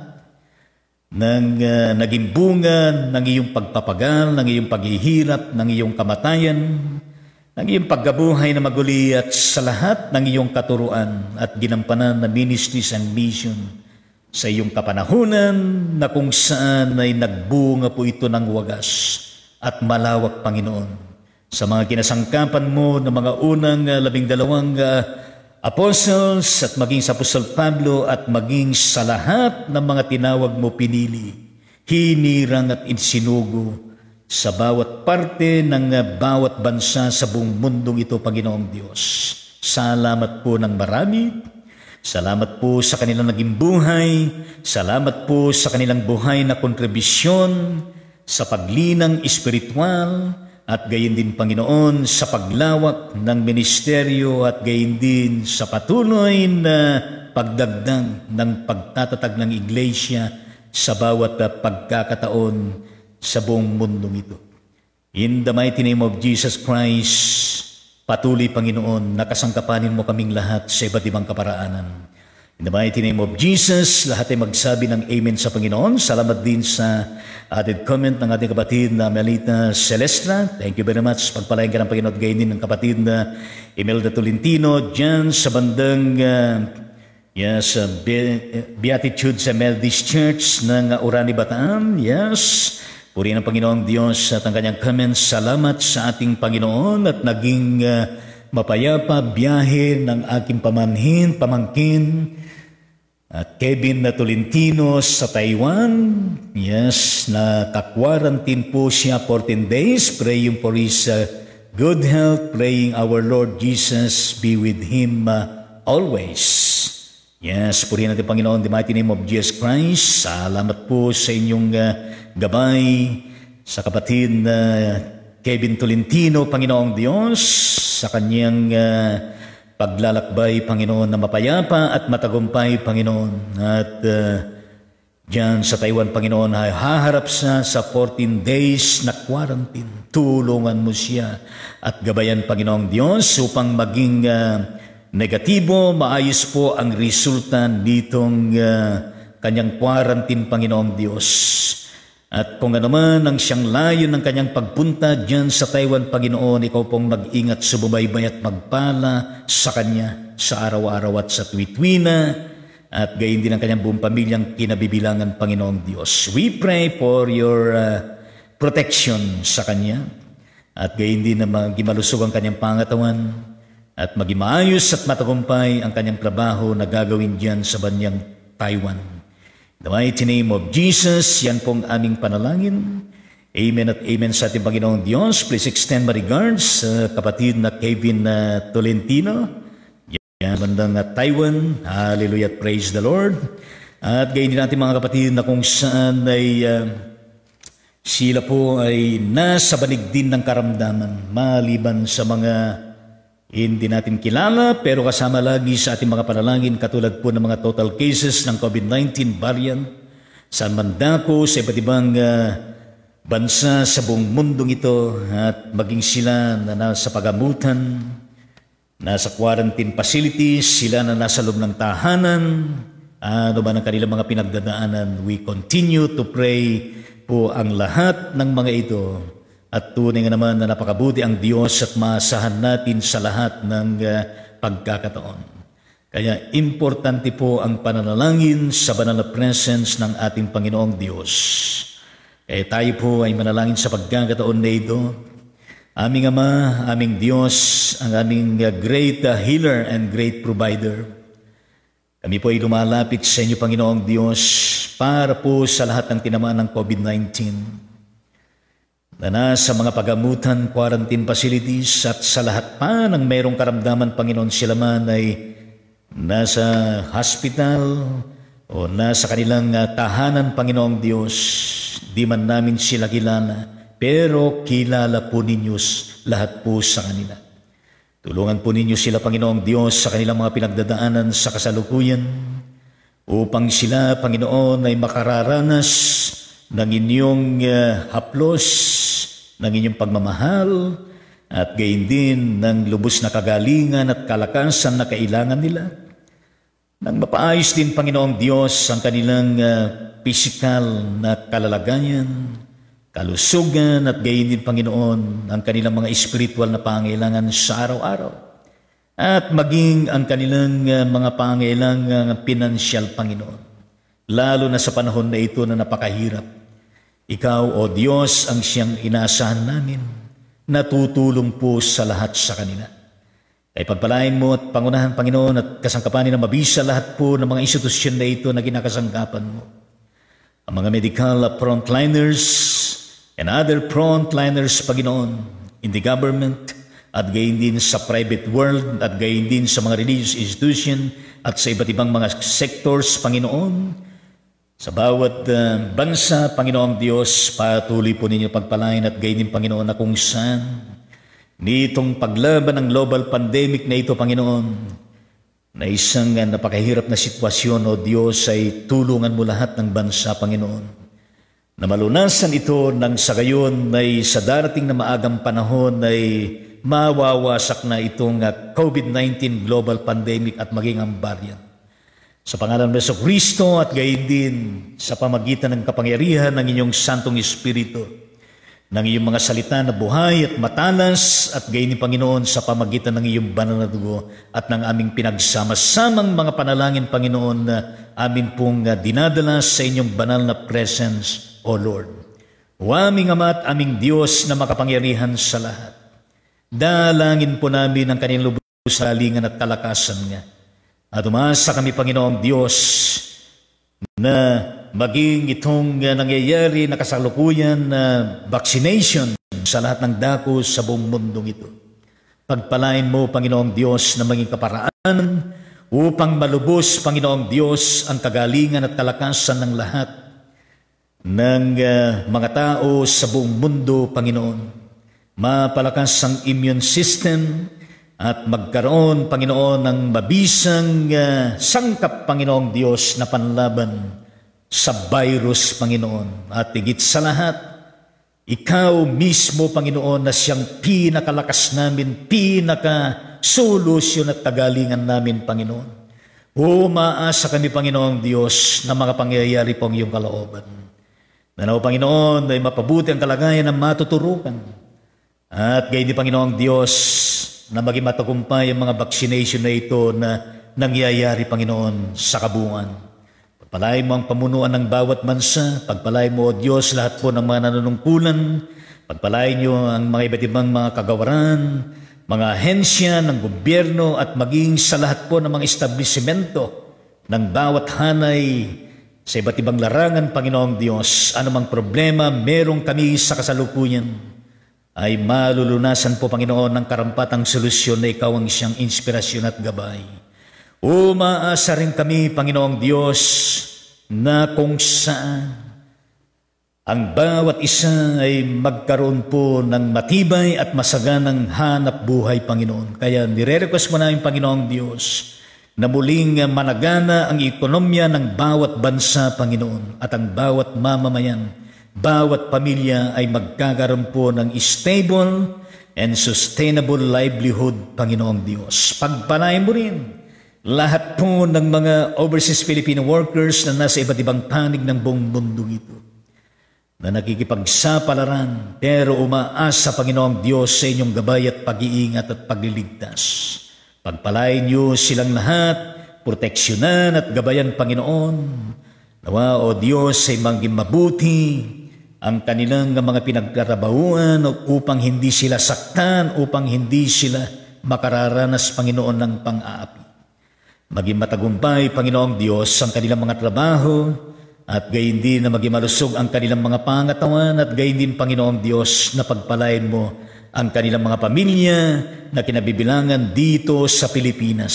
naging bunga ng iyong pagpapagal, ng iyong paghihirap, ng iyong kamatayan, ng iyong pagkabuhay na maguli, at sa lahat ng iyong katuruan at ginampanan na ministries and mission sa iyong kapanahunan, na kung saan ay nagbunga po ito ng wagas at malawak, Panginoon, sa mga kinasangkapan mo ng mga unang 12 apostles, at maging sa Apostol Pablo, at maging sa lahat ng mga tinawag mo, pinili, hinirang at insinugo sa bawat parte ng bawat bansa sa buong mundong ito, Panginoong Diyos. Salamat po ng marami. Salamat po sa kanilang naging buhay. Salamat po sa kanilang buhay na kontribusyon sa paglinang espiritual, at gayon din, Panginoon, sa paglawak ng ministeryo, at gayon din sa patuloy na pagdagdag ng pagtatatag ng iglesia sa bawat pagkakataon sa buong mundong ito. In the mighty name of Jesus Christ, patuloy, Panginoon, nakasangkapanin mo kaming lahat sa iba't ibang kaparaanan. In the mighty name of Jesus, lahat ay magsabi ng amen sa Panginoon. Salamat din sa added comment ng ating kapatid na Melita Celestra. Thank you very much. Pagpalain ka ng Panginoon, gayon din ng kapatid na Imelda Tolentino dyan sa bandang Beatitude sa Methodist Church ng Orani, Bataan. Yes. Purihin ang Panginoong Diyos at ang kanyang comments. Salamat sa ating Panginoon, at naging mapayapa biyahe ng aking pamangkin, at Kevin na Tolentino sa Taiwan. Yes, naka-quarantine po siya 14 days. Praying for his good health, praying our Lord Jesus be with him always. Yes, purihin natin, Panginoon, the mighty name of Jesus Christ. Salamat po sa inyong gabay sa kapatid na Kevin Tolentino, Panginoong Diyos, sa kanyang paglalakbay, Panginoon, na mapayapa at matagumpay, Panginoon. At diyan sa Taiwan, Panginoon, ay haharap sa 14 days na quarantine. Tulungan mo siya at gabayan, Panginoong Diyos, upang maging negatibo, maayos po ang resulta nitong kanyang quarantine, Panginoong Diyos. At kung ano man ang siyang layo ng kanyang pagpunta diyan sa Taiwan, Panginoon, ikaw pong mag-ingat, sububaybay at magpala sa kanya sa araw-araw at sa tuwit-wina, at gayon din ang kanyang buong pamilyang kinabibilangan, Panginoong Diyos. We pray for your protection sa kanya, at gayon din na magimalusog ang kanyang pangatawan, at maging maayos at matagumpay ang kanyang trabaho na gagawin diyan sa banyang Taiwan. In the mighty name of Jesus, yan pong aming panalangin. Amen at amen sa ating Panginoong Diyos. Please extend my regards sa kapatid na Kevin Tolentino. Yan, bandang Taiwan. Hallelujah, praise the Lord. At gayon din natin mga kapatid na kung saan ay sila po ay nasa banig din ng karamdaman maliban sa mga hindi natin kilala pero kasama lagi sa ating mga panalangin katulad po ng mga total cases ng COVID-19 variant sa mandako sa iba't ibang bansa sa buong mundong ito at maging sila na nasa pagamutan, nasa quarantine facilities, sila na nasa loob ng tahanan, ano ba ng kanilang mga pinagdadaanan. We continue to pray po ang lahat ng mga ito at tunay nga naman na napakabuti ang Diyos at maasahan natin sa lahat ng pagkakataon. Kaya importante po ang pananalangin sa banal na presence ng ating Panginoong Diyos. Kaya tayo po ay manalangin sa pagkakataon na ito. Aming Ama, aming Diyos, ang aming great healer and great provider. Kami po ay lumalapit sa inyo, Panginoong Diyos, para po sa lahat ng tinamaan ng COVID-19 na nasa mga pagamutan, quarantine facilities at sa lahat pa ng mayroong karamdaman, Panginoon, sila man ay nasa hospital o nasa kanilang tahanan, Panginoong Diyos. Di man namin sila kilala, pero kilala po ninyo lahat po sa kanila. Tulungan po ninyo sila, Panginoong Diyos, sa kanilang mga pinagdadaanan sa kasalukuyan, upang sila, Panginoon, ay makararanas ng inyong haplos, ng inyong pagmamahal, at gayon din ng lubos na kagalingan at kalakasan na kailangan nila. Nang mapaayos din, Panginoong Diyos, ang kanilang pisikal na kalalagayan, kalusugan at gayon din, Panginoon, ang kanilang mga espiritual na pangailangan sa araw-araw. At maging ang kanilang mga pangailangan pinansyal, Panginoon. Lalo na sa panahon na ito na napakahirap. Ikaw, O Diyos, ang siyang inaasahan namin, natutulong po sa lahat sa kanila. Ay pagpalain mo at pangunahan, Panginoon, at kasangkapanin na mabisa lahat po ng mga institusyon na ito na ginakasangkapan mo. Ang mga medical frontliners and other frontliners, Panginoon, in the government at gayon din sa private world at gayon din sa mga religious institution at sa iba't ibang mga sectors, Panginoon, sa bawat bansa, Panginoong Diyos, patuloy po ninyo pagpalain at gayon din, Panginoon, na kung saan nitong paglaban ng global pandemic na ito, Panginoon, na isang napakahirap na sitwasyon, O Diyos, ay tulungan mo lahat ng bansa, Panginoon, na malunasan ito nang sa gayon ay sa darating na maagang panahon ay mawawasak na itong COVID-19 global pandemic at maging ang variant. Sa pangalan ng Jesucristo at gayon din sa pamagitan ng kapangyarihan ng inyong Santong Espiritu, ng iyong mga salita na buhay at matalas at gayon ni Panginoon sa pamagitan ng iyong banal na dugo at ng aming pinagsama-samang mga panalangin, Panginoon, na amin pong dinadala sa inyong banal na presence, O Lord. O aming Ama at aming Diyos na makapangyarihan sa lahat, dalangin po namin ang kanilang lubos sa alingan at kalakasan niya. At umasa kami, Panginoong Diyos, na maging itong nangyayari na kasalukuyan na vaccination sa lahat ng dako sa buong mundong ito. Pagpalain mo, Panginoong Diyos, na maging kaparaanan upang malubos, Panginoong Diyos, ang kagalingan at kalakasan ng lahat ng mga tao sa buong mundo, Panginoon. Mapalakas ang immune system at magkaroon, Panginoon, ng mabisang sangkap, Panginoong Diyos, na panlaban sa virus, Panginoon. At higit sa lahat, Ikaw mismo, Panginoon, na siyang pinakalakas namin, pinakasolusyon at kagalingan namin, Panginoon. Umaasa kami, Panginoong Diyos, na mga pangyayari pong iyong kalooban. Nanaw, Panginoon, ay mapabuti ang kalagayan ng matuturukan. At gayon din, Panginoong Diyos, na maging matagumpay ang mga vaccination na ito na nangyayari, Panginoon, sa kabungan. Pagpalain mo ang pamunuan ng bawat bansa. Pagpalain mo, O Diyos, lahat po ng mga nanunungkulan. Pagpalain niyo ang mga iba't ibang mga kagawaran, mga ahensya ng gobyerno at maging sa lahat po ng mga establisimento ng bawat hanay sa iba't ibang larangan, Panginoong Diyos. Anumang problema merong kami sa kasalukuyan ay malulunasan po, Panginoon, ng karampatang solusyon na ikaw ang siyang inspirasyon at gabay. Umaasa rin kami, Panginoong Diyos, na kung saan ang bawat isa ay magkaroon po ng matibay at masaganang hanap buhay, Panginoon. Kaya nire-request mo namin, Panginoong Diyos, na muling managana ang ekonomiya ng bawat bansa, Panginoon, at ang bawat mamamayan, bawat pamilya ay magkakaroon po ng stable and sustainable livelihood, Panginoong Diyos. Pagpalain mo rin lahat po ng mga overseas Filipino workers na nasa iba't ibang panig ng buong mundo ito, na nakikipagsapalaran, pero umaasa, Panginoong Diyos, sa inyong gabay at pag-iingat at pagliligtas. Pagpalain niyo silang lahat, proteksyonan at gabayan, Panginoon. Nawa, O Diyos, ay maging mabuti ang kanilang mga pinagtrabahuan upang hindi sila saktan, upang hindi sila makararanas, Panginoon, ng pang-aapi. Maging matagumpay, Panginoong Diyos, ang kanilang mga trabaho, at gayon din na maging malusog ang kanilang mga pangatawan, at gayon din, Panginoong Diyos, na pagpalain mo ang kanilang mga pamilya na kinabibilangan dito sa Pilipinas.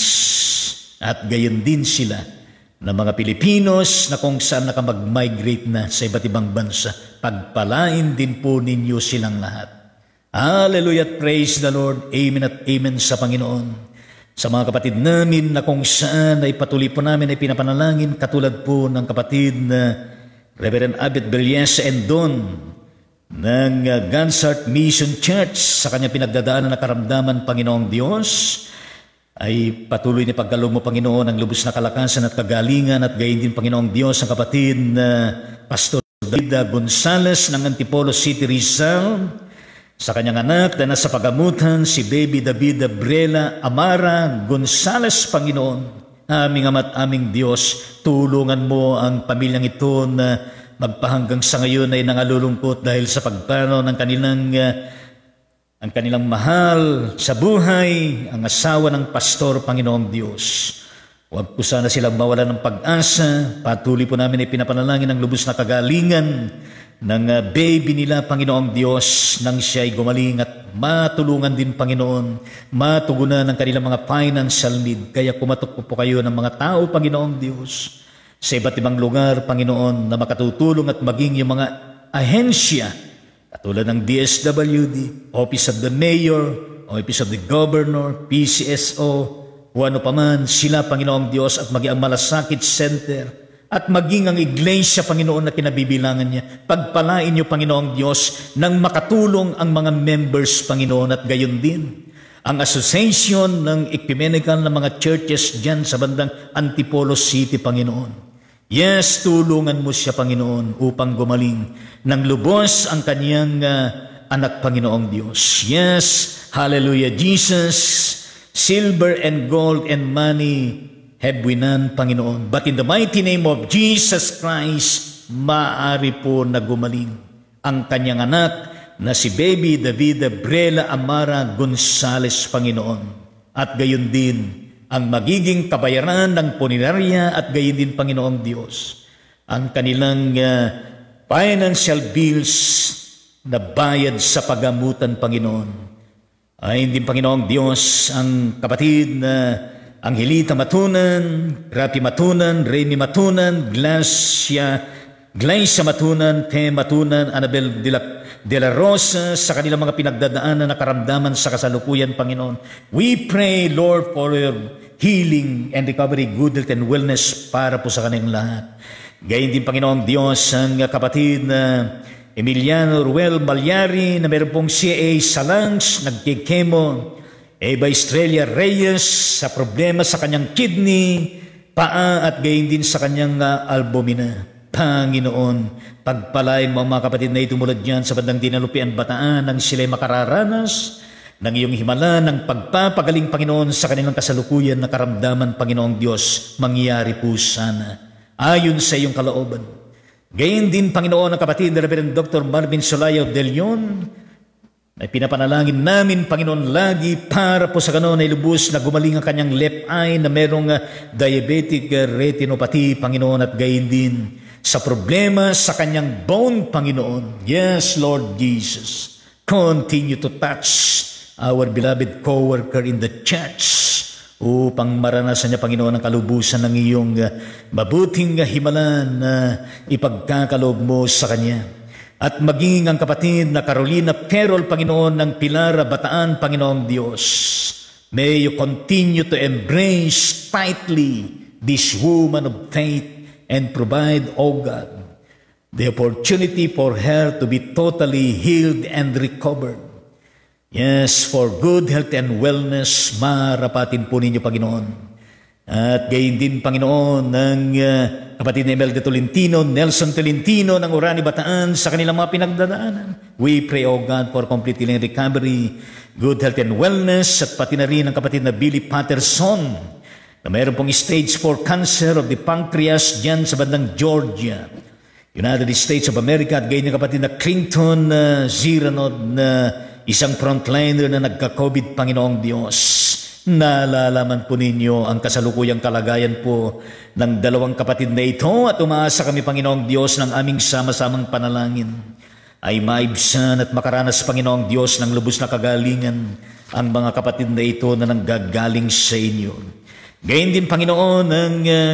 At gayon din sila na mga Pilipinos na kung saan nakamag-migrate na sa iba't ibang bansa. Pagpalain din po ninyo silang lahat. Hallelujah, praise the Lord. Amen at amen sa Panginoon. Sa mga kapatid namin na kung saan ay patuloy po namin ay pinapanalangin, katulad po ng kapatid na Reverend Abet Belyesa Endon ng God's Heart Mission Church, sa kanyang pinagdadaanan na karamdaman, Panginoong Diyos, ay patuloy na pagkaloob mo, Panginoon, ang lubos na kalakasan at kagalingan, at gayon din, Panginoong Diyos, ang kapatid na Pastor David Gonzales ng Antipolo City, Rizal, sa kanyang anak na nasa pagamutan, si Baby David Brela Amara Gonzales, Panginoon. Aming Ama at aming Diyos, tulungan mo ang pamilyang ito na magpahanggang sa ngayon ay nangalulungkot dahil sa pagpanaw ng kanilang mahal sa buhay, ang asawa ng pastor, Panginoong Diyos. Huwag po sana silang mawala ng pag-asa. Patuloy po namin ay pinapanalangin ang lubos na kagalingan ng baby nila, Panginoong Diyos, nang siya ay gumaling, at matulungan din, Panginoon, matugunan ang kanilang mga financial need. Kaya kumatok po kayo ng mga tao, Panginoong Diyos, sa iba't ibang lugar, Panginoon, na makatutulong at maging yung mga ahensya, katulad ng DSWD, Office of the Mayor, Office of the Governor, PCSO, o ano paman, sila, Panginoong Diyos, at maging ang Malasakit Center, at maging ang Iglesia, Panginoon, na kinabibilangan niya. Pagpalain niyo, Panginoong Diyos, nang makatulong ang mga members, Panginoon, at gayon din ang association ng ecumenical na mga churches dyan sa bandang Antipolo City, Panginoon. Yes, tulungan mo siya, Panginoon, upang gumaling ng lubos ang kanyang anak, Panginoong Diyos. Yes, hallelujah, Jesus. Silver and gold and money have we none, Panginoon. But in the mighty name of Jesus Christ, maaari po na gumaling ang kanyang anak na si Baby David Brela Amara Gonzales, Panginoon. At gayon din ang magiging kabayaran ng punerarya, at gayon din, Panginoong Diyos, ang kanilang financial bills na bayad sa pagamutan, Panginoon. Ay hindi, Panginoong Diyos, ang kapatid na Angelita Matunan, Rapi Matunan, Remy Matunan, Glacia Matunan, Te Matunan, Annabel de la Rosa, sa kanilang mga pinagdadaanan na karamdaman sa kasalukuyan, Panginoon. We pray, Lord, for your healing and recovery, good health and wellness para po sa kanilang lahat. Gayun din, Panginoong Diyos, ang kapatid na Emiliano Ruel Malyari, na meron pong CA sa lungs, nagkikemo. Eva Estrella Reyes, sa problema sa kanyang kidney, paa, at gayon din sa kanyang albumina. Panginoon, pagpalain mo ang mga kapatid na itumulad dyan sa bandang Dinalupian, Bataan, nang sila'y makararanas ng iyong himala, ng pagpapagaling, Panginoon, sa kanilang kasalukuyan na karamdaman, Panginoong Diyos, mangyari po sana ayon sa iyong kalooban. Gayon din, Panginoon, ang kapatid na Reverend Dr. Marvin Solayo de Leon, na pinapanalangin namin, Panginoon, lagi para po sa ganon ay lubos na gumaling ang kanyang left eye na merong diabetic retinopathy, Panginoon, at gayon din sa problema sa kanyang bone, Panginoon. Yes, Lord Jesus, continue to touch our beloved co-worker in the church upang maranasan niya, Panginoon, ang kalubusan ng iyong mabuting himala na ipagkakaloob mo sa kanya. At maging ang kapatid na Carolina Perol, Panginoon, ng Pilar, Bataan, Panginoong Diyos. May you continue to embrace tightly this woman of faith and provide, O God, the opportunity for her to be totally healed and recovered. Yes, for good health and wellness, marapatin po ninyo, Panginoon. At gayon din, Panginoon, ng kapatid na Imelda Tolentino, Nelson Tolentino ng Orani, Bataan, sa kanilang mga pinagdadaanan. We pray, O God, for complete healing recovery, good health and wellness, at pati na rin ang kapatid na Billy Patterson, na mayroon pong stage 4 cancer of the pancreas dyan sa bandang Georgia, United States of America. At gayon ng kapatid na Clinton Ziranod, na isang frontliner na nagka-COVID, Panginoong Diyos. Nalalaman po ninyo ang kasalukuyang kalagayan po ng dalawang kapatid na ito, at umaasa kami, Panginoong Diyos, ng aming sama-samang panalangin ay maibsan at makaranas, Panginoong Diyos, ng lubos na kagalingan ang mga kapatid na ito na nanggagaling sa inyo. Gayon din, Panginoon, ang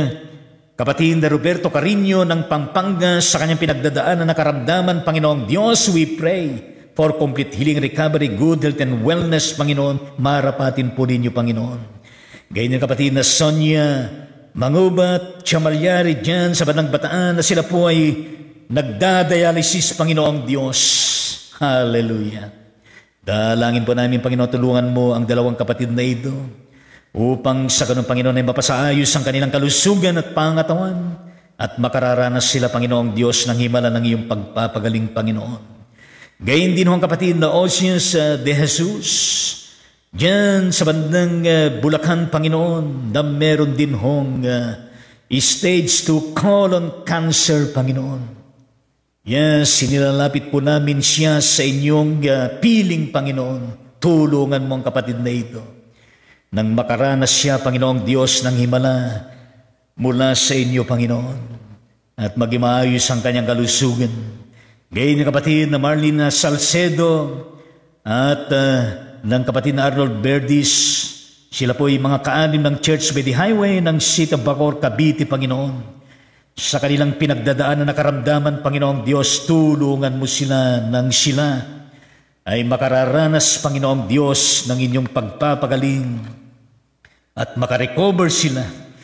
kapatid na Roberto Carino ng Pampanga sa kanyang pinagdadaanan na karamdaman, Panginoong Diyos. We pray for complete healing, recovery, good health and wellness, Panginoon. Marapatin po ninyo, Panginoon. Gayon yung kapatid na Sonia Mangubat, Chamalyari dyan sa Bandang Bataan, na sila po ay nagdadialysis, Panginoong Diyos. Hallelujah. Dalangin po namin, Panginoon, tulungan mo ang dalawang kapatid na ito upang sa ganun, Panginoon, ay mapasaayos ang kanilang kalusugan at pangatawan at makararanas sila, Panginoong Diyos, ng himala ng iyong pagpapagaling, Panginoon. Gayon din ho ang kapatid na Osius de Jesus, diyan sa bandang Bulacan, Panginoon, na meron din hong stage 2 colon cancer, Panginoon. Yes, sinilalapit po namin siya sa inyong piling, Panginoon. Tulungan mo ang kapatid na ito nang makaranas siya, Panginoong Diyos, ng himala mula sa inyo, Panginoon, at maging maayos ang kanyang kalusugan. Gayon yung kapatid na Marlene Salcedo at ng kapatid na Arnold Berdis. Sila po ay mga kaanim ng Church by the Highway ng City of Bacoor, Cavite, Panginoon. Sa kanilang pinagdadaanan na karamdaman, Panginoong Diyos, tulungan mo sila nang sila ay makararanas, Panginoong Diyos, ng inyong pagpapagaling at makarecover sila.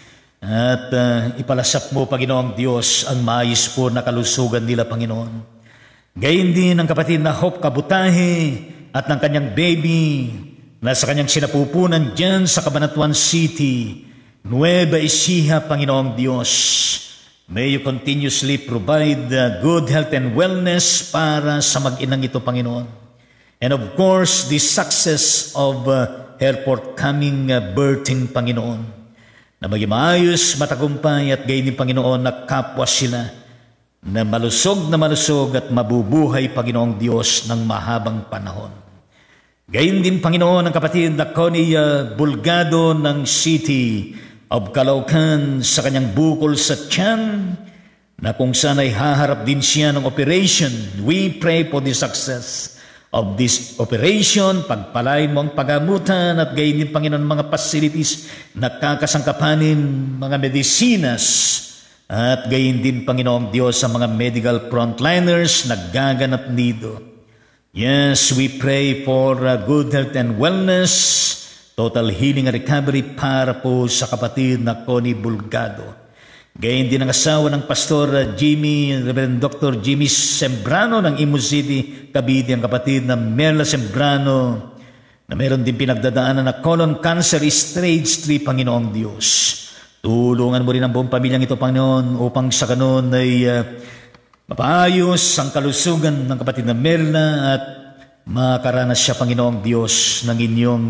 At ipalasap mo, Panginoong Diyos, ang maayos po na kalusugan nila, Panginoon. Gayon din ang kapatid na Hope Kabutahe at ng kanyang baby na sa kanyang sinapupunan dyan sa Cabanatuan City, Nueva Ecija, Panginoong Diyos. May you continuously provide good health and wellness para sa mag-inang ito, Panginoon. And of course, the success of her forthcoming birthing, Panginoon, na maging maayos, matagumpay, at gayon din, Panginoon, na kapwa sila na malusog at mabubuhay, Panginoong Diyos, ng mahabang panahon. Gayon din, Panginoon, ang kapatid na Connie Bulgado ng City of Caloocan sa kanyang bukol sa tiyan, na kung saan ay haharap din siya ng operation. We pray for the success of this operation. Pagpalain mo ang pagamutan at gayon din, Panginoon, mga facilities na kakasangkapanin, mga medisinas, at gayon din, Panginoong Diyos, sa mga medical frontliners na gaganap dito. Yes, we pray for good health and wellness, total healing and recovery para po sa kapatid na Connie Bulgado. Gayon din ang asawa ng Pastor Jimmy, Reverend Dr. Jimmy Sembrano ng Imus City, Cavite, ang kapatid na Merla Sembrano, na meron din pinagdadaanan na colon cancer stage 3, Panginoong Diyos. Tulungan mo rin ang buong pamilyang ito, Panginoon, upang sa kanon ay mapaayos ang kalusugan ng kapatid na Merla at makaranas siya, Panginoong Diyos, ng inyong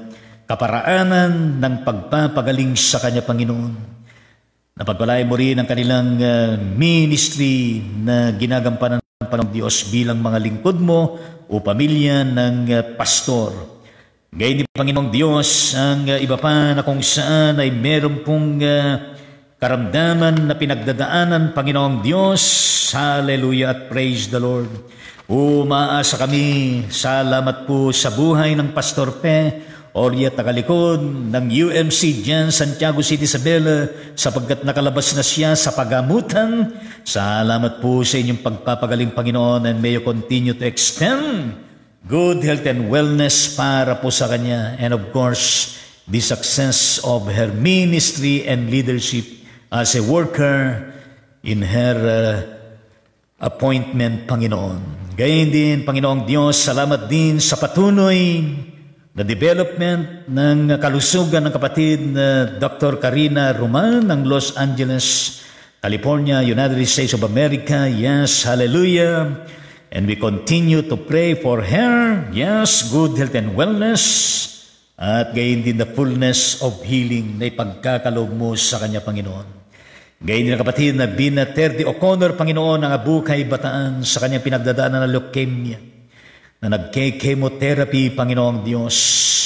kaparaanan ng pagpapagaling sa kanya, Panginoon. Napagpalain mo rin ang kanilang ministry na ginagampanan, Panginoong Diyos, bilang mga lingkod mo o pamilya ng pastor. Gayon din, Panginoong Diyos, ang iba pa na kung saan ay meron pong karamdaman na pinagdadaanan, Panginoong Diyos. Hallelujah at praise the Lord. Umaasa kami, salamat po sa buhay ng Pastor Pe, Orya Tagalikod ng UMC dyan, Santiago City, Isabela, sapagkat nakalabas na siya sa pagamutan. Salamat po sa inyong pagpapagaling, Panginoon, and may you continue to extend good health and wellness para po sa kanya. And of course, the success of her ministry and leadership as a worker in her appointment, Panginoon. Gayon din, Panginoong Diyos, salamat din sa patuloy na development ng kalusugan ng kapatid na Dr. Karina Roman ng Los Angeles, California, United States of America. Yes, hallelujah. And we continue to pray for her. Yes, good health and wellness. At gayon din the fullness of healing na ipagkakaloob mo sa kanya, Panginoon. Gayon din ang kapatid na Binaterdi O'Connor, Panginoon, ng Abukay, Bataan, sa kanyang pinagdadaanan ng leukemia, na nagke-chemotherapy, Panginoong Diyos.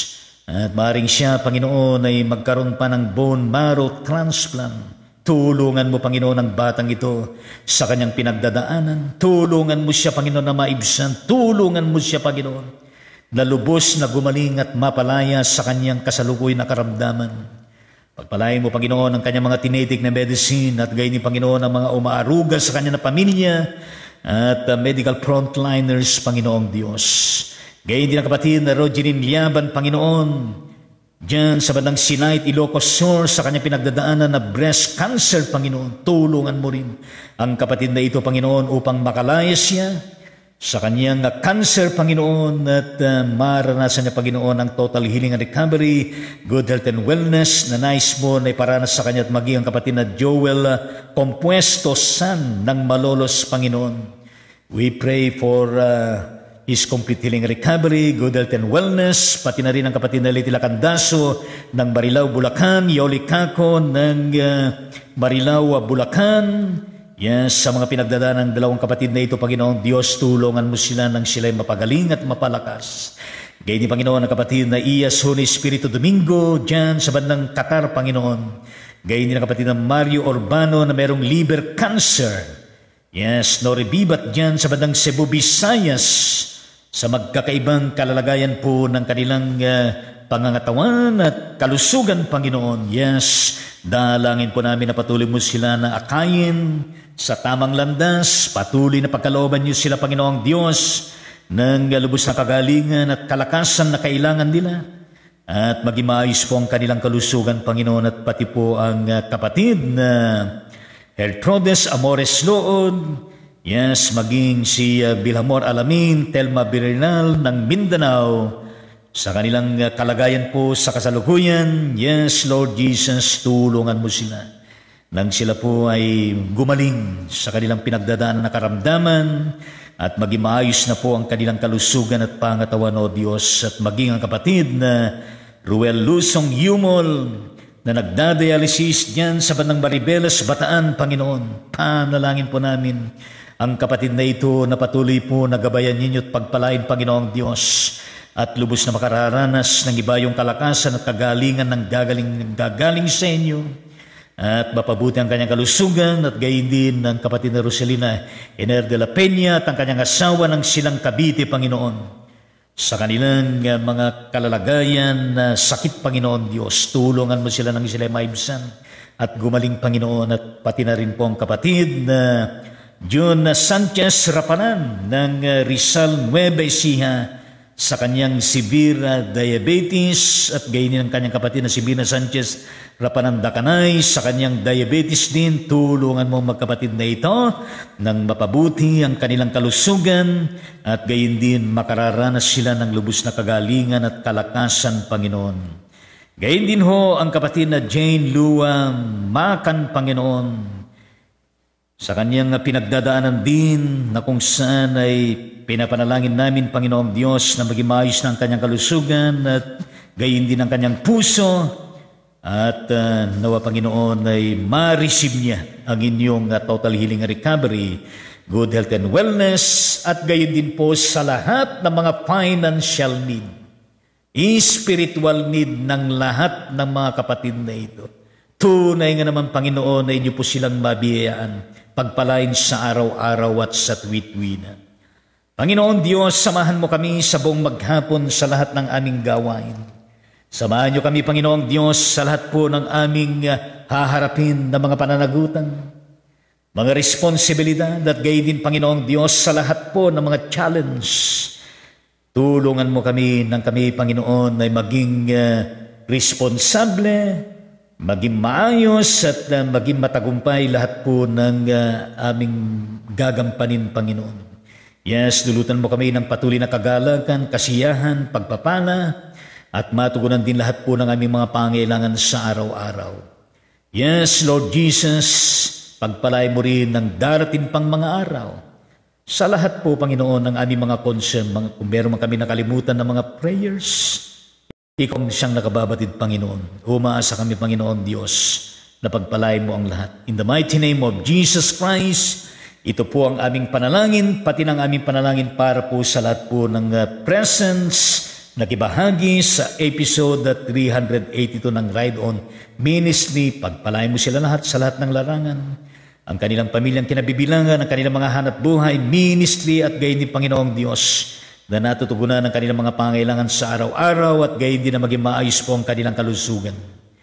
At maaaring siya, Panginoon, ay magkaroon pa ng bone marrow transplant. Tulungan mo, Panginoon, ang batang ito sa kanyang pinagdadaanan. Tulungan mo siya, Panginoon, na maibsan. Tulungan mo siya, Panginoon, na lubos na gumaling at mapalaya sa kanyang kasalukuy na karamdaman. Pagpalain mo, Panginoon, ang kanyang mga tinitik na medicine at gayon din, Panginoon, ang mga umaaruga sa kanyang pamilya at medical frontliners, Panginoong Diyos. Gayon din ang kapatid na Rogeline Liaban, Panginoon, diyan sa bandang Sinait, Ilocos Sur, sa kanyang pinagdadaanan na breast cancer, Panginoon. Tulungan mo rin ang kapatid na ito, Panginoon, upang makalaya siya sa kanyang cancer, Panginoon, at maranasan niya, Panginoon, ang total healing and recovery, good health and wellness na nais mo na iparanas sa kanya, at maging ang kapatid na Joel Compuesto San ng Malolos, Panginoon. We pray for his complete healing and recovery, good health and wellness, pati na rin ang kapatid na Litila Candaso ng Marilao, Bulacan, Yoli Kako ng Marilao, Bulacan. Yes, sa mga pinagdadaan ng dalawang kapatid na ito, Panginoon Diyos, tulungan mo sila nang sila'y mapagaling at mapalakas. Gayon din, Panginoon, ang kapatid na Iyas Holy Espiritu Domingo, dyan sa bandang Qatar, Panginoon. Gayon din ang kapatid na Mario Urbano na mayroong liver cancer. Yes, Noribibat dyan sa bandang Cebu, Visayas, sa magkakaibang kalalagayan po ng kanilang pangangatawan at kalusugan, Panginoon. Yes, dalangin po namin na patuloy mo sila na akayin sa tamang landas, patuloy na pagkalooban niyo sila, Panginoong Diyos, ng lubos na kagalingan at kalakasan na kailangan nila, at maging maayos po ang kanilang kalusugan, Panginoon, at pati po ang kapatid na Hertrodes Amores Lood, yes, maging si Bilhamor Alamin, Telma Birinal ng Mindanao, sa kanilang kalagayan po sa kasalukuyan. Yes, Lord Jesus, tulungan mo sila nang sila po ay gumaling sa kanilang pinagdadaanan na karamdaman, at maging maayos na po ang kanilang kalusugan at pangatawan, O Diyos. At maging ang kapatid na Ruel Lusong Yumol na nagdadialysis diyan sa bandang Maribeles, Bataan, Panginoon. Panalangin po namin ang kapatid na ito na patuloy po nagabayan ninyo at pagpalain, Panginoong Diyos, at lubos na makararanas ng iba yung kalakasan at kagalingan ng gagaling sa inyo, at mapabuti ang kanyang kalusugan. At gayon din ng kapatid na Roselina Ener de la Peña at ang kanyang asawa ng Silang Cavite, Panginoon, sa kanilang mga kalalagayan na sakit, Panginoon Diyos. Tulungan mo sila nang sila maibsan at gumaling, Panginoon. At pati na rin po ang kapatid na John Sanchez Rapanan ng Rizal, Nueva Ecija, sa kanyang severe diabetes, at gayon din ang kanyang kapatid na si Bina Sanchez Rapanan Dakanay sa kanyang diabetes din. Tulungan mo magkapatid na ito nang mapabuti ang kanilang kalusugan, at gayon din makararanas sila ng lubos na kagalingan at kalakasan, Panginoon. Gayon din ho ang kapatid na Jane Lua Makan, Panginoon, sa kanyang pinagdadaanan din na kung saan ay pinapanalangin namin, Panginoong Diyos, na maging maayos na ang kanyang kalusugan at gayon din ang kanyang puso, at nawa, Panginoon, ay ma-receive niya ang inyong total healing and recovery. good health and wellness, at gayon din po sa lahat ng mga financial need, spiritual need ng lahat ng mga kapatid na ito. Tunay nga naman, Panginoon, na inyo po silang mabiyayaan, pagpalain sa araw-araw at sa tuwid-tuwina. Panginoon Diyos, samahan mo kami sa buong maghapon sa lahat ng aming gawain. Samahan niyo kami, Panginoong Diyos, sa lahat po ng aming haharapin na mga pananagutan, mga responsibilidad, at gayon din, Panginoong Diyos, sa lahat po ng mga challenge. Tulungan mo kami nang kami, Panginoon, ay maging responsable, maging maayos, at maging matagumpay lahat po ng aming gagampanin, Panginoon. Yes, dulutan mo kami ng patuloy na kagalakan, kasiyahan, pagpapala, at matugunan din lahat po ng aming mga pangailangan sa araw-araw. Yes, Lord Jesus, pagpalay mo rin ng darating pang mga araw. Sa lahat po, Panginoon, ng aming mga concern, kung meron man kami nakalimutan ng mga prayers, ikaw siyang nakababatid, Panginoon. Umaasa kami, Panginoon Diyos, na pagpalay mo ang lahat. In the mighty name of Jesus Christ, ito po ang aming panalangin, pati ng aming panalangin para po sa lahat po ng presence, nakibahagi sa episode 382 ng Ride On Ministry. Pagpalain mo sila lahat sa lahat ng larangan, ang kanilang pamilyang kinabibilangan, ang kanilang mga hanap buhay, ministry, at gayon din, Panginoong Diyos, na natutugunan ang kanilang mga pangailangan sa araw-araw, at gayon din na maging maayos po ang kanilang kalusugan.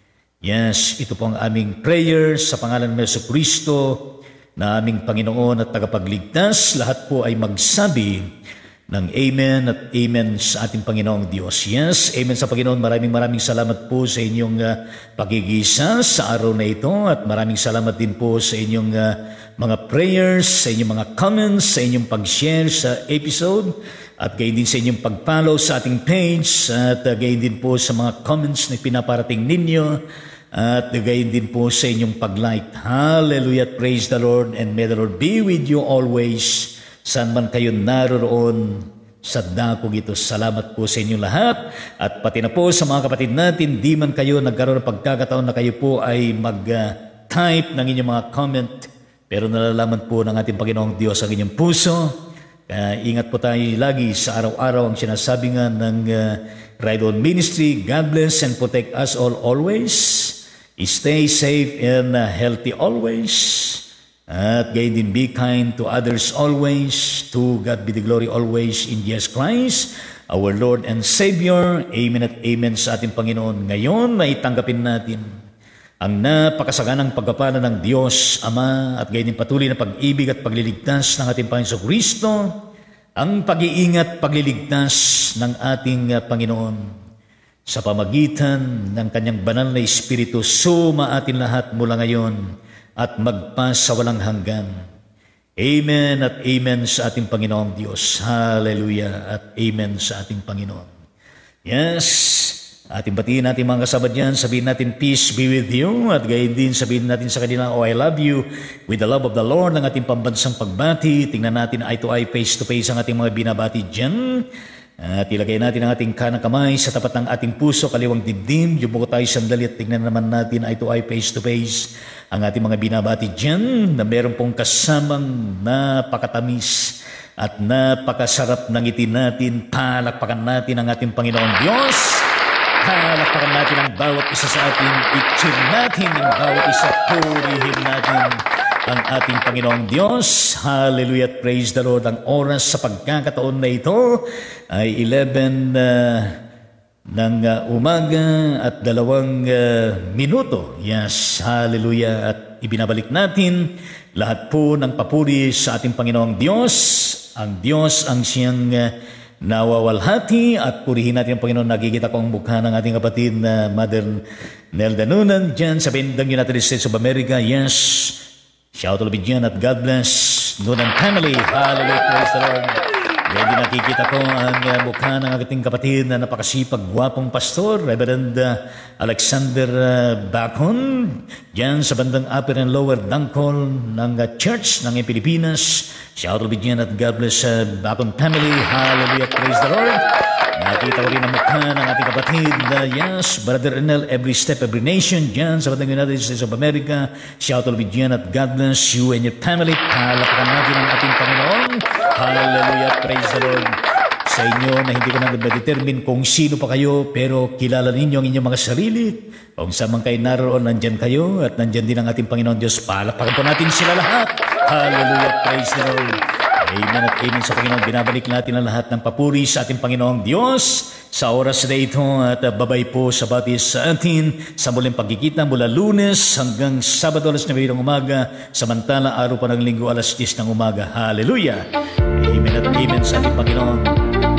Yes, ito po ang aming prayer sa pangalan ng Jesucristo, na aming Panginoon at tagapagligtas. Lahat po ay magsabi ng Amen at Amen sa ating Panginoong Diyos. Yes, Amen sa Panginoon. Maraming salamat po sa inyong pagigisa sa araw na ito, at maraming salamat din po sa inyong mga prayers, sa inyong mga comments, sa inyong pag-share sa episode, at gayon din sa inyong pag-follow sa ating page, at gayon din po sa mga comments na pinaparating ninyo, at gayon din po sa inyong pag-like. Hallelujah, praise the Lord, and may the Lord be with you always, saan man kayo naroroon sa dakong ito. Salamat po sa inyong lahat, at pati na po sa mga kapatid natin, di man kayo nagkaroon ng pagkakataon na kayo po ay mag-type ng inyong mga comment, pero nalalaman po ng ating Panginoong Diyos ang inyong puso. Ingat po tayo lagi sa araw-araw, ang sinasabi nga ng Ride On Ministry. God bless and protect us all always. Stay safe and healthy always. At gayon din, be kind to others always. To God be the glory always in Jesus Christ, our Lord and Savior. Amen at Amen sa ating Panginoon. Ngayon, maitanggapin natin ang napakasaganang pagpapala ng Diyos Ama, at gayon din patuloy na pag-ibig at pagliligtas ng ating Panginoon Kristo, ang pag-iingat, pagliligtas ng ating Panginoon sa pamagitan ng Kanyang banal na Espiritu, suma atin lahat mula ngayon at magpa sa walang hanggan. Amen at Amen sa ating Panginoong Diyos. Hallelujah at Amen sa ating Panginoon. Yes, ating batiin natin mga kasama dyan, sabihin natin, peace be with you, at gayon din sabihin natin sa kanila, oh I love you, with the love of the Lord, ng ating pambansang pagbati. Tingnan natin eye to eye, face to face ang ating mga binabati dyan. At ilagay natin ang ating kanang kamay sa tapat ng ating puso, kaliwang dibdib. Yumuko tayo sandali at tingnan naman natin eye to eye, face to face ang ating mga binabati dyan, na meron pong kasamang napakatamis at napakasarap ng ngiti natin. Palakpakan natin ang ating Panginoong Diyos. Palakpakan natin ang bawat isa sa atin. I-tune natin ang bawat isa. Purihin natin ang ating Panginoong Diyos. Hallelujah, praise the Lord. Ang oras sa pagkakataon na ito ay 11 ng umaga at 2 minuto. Yes, hallelujah. At ibinabalik natin lahat po ng papuri sa ating Panginoong Diyos. Ang Diyos ang siyang nawawalhati, at purihin natin ang Panginoon. Nakikita ko ang mukha ng ating kapatid na Mother Lito Tangonan dyan sa Bindang United States of America. Yes, shout out to dyan, at God bless Noonan family. Hallelujah, praise the Lord. Ready nakikita ko ang mukha ng ating kapatid na napakasipag, gwapong pastor, Reverend Alexander Bacon, dyan sa bandang Upper and Lower Dangkol ng Church ng Pilipinas. Shout out bigyan at God bless Bacon family. Hallelujah, praise the Lord. Nakita ko rin ang mukha ng ating kapatid, yes, Brother Enel, Every Step, Every Nation, dyan sa bandang United States of America. Shout out bigyan at God bless you and your family. Palapakan natin ang ating Panginoon. Hallelujah, praise the Lord. Sa inyo na hindi ko na determine kung sino pa kayo, pero kilala ninyo ang inyong mga sarili. Kung saan man kayo naroon, nandyan kayo at nandyan din ang ating Panginoon Diyos. Palapakan po natin sila lahat. Hallelujah, praise the Lord. Amen at amen sa Panginoon. Binabalik natin ang lahat ng papuri sa ating Panginoong Diyos sa oras na ito at babay po sa batis sa atin sa muling pagkikita mula Lunes hanggang Sabado alas 9 ng umaga, samantala araw pa ng Linggo alas 10 ng umaga. Hallelujah! Amen at amen sa ating Panginoon.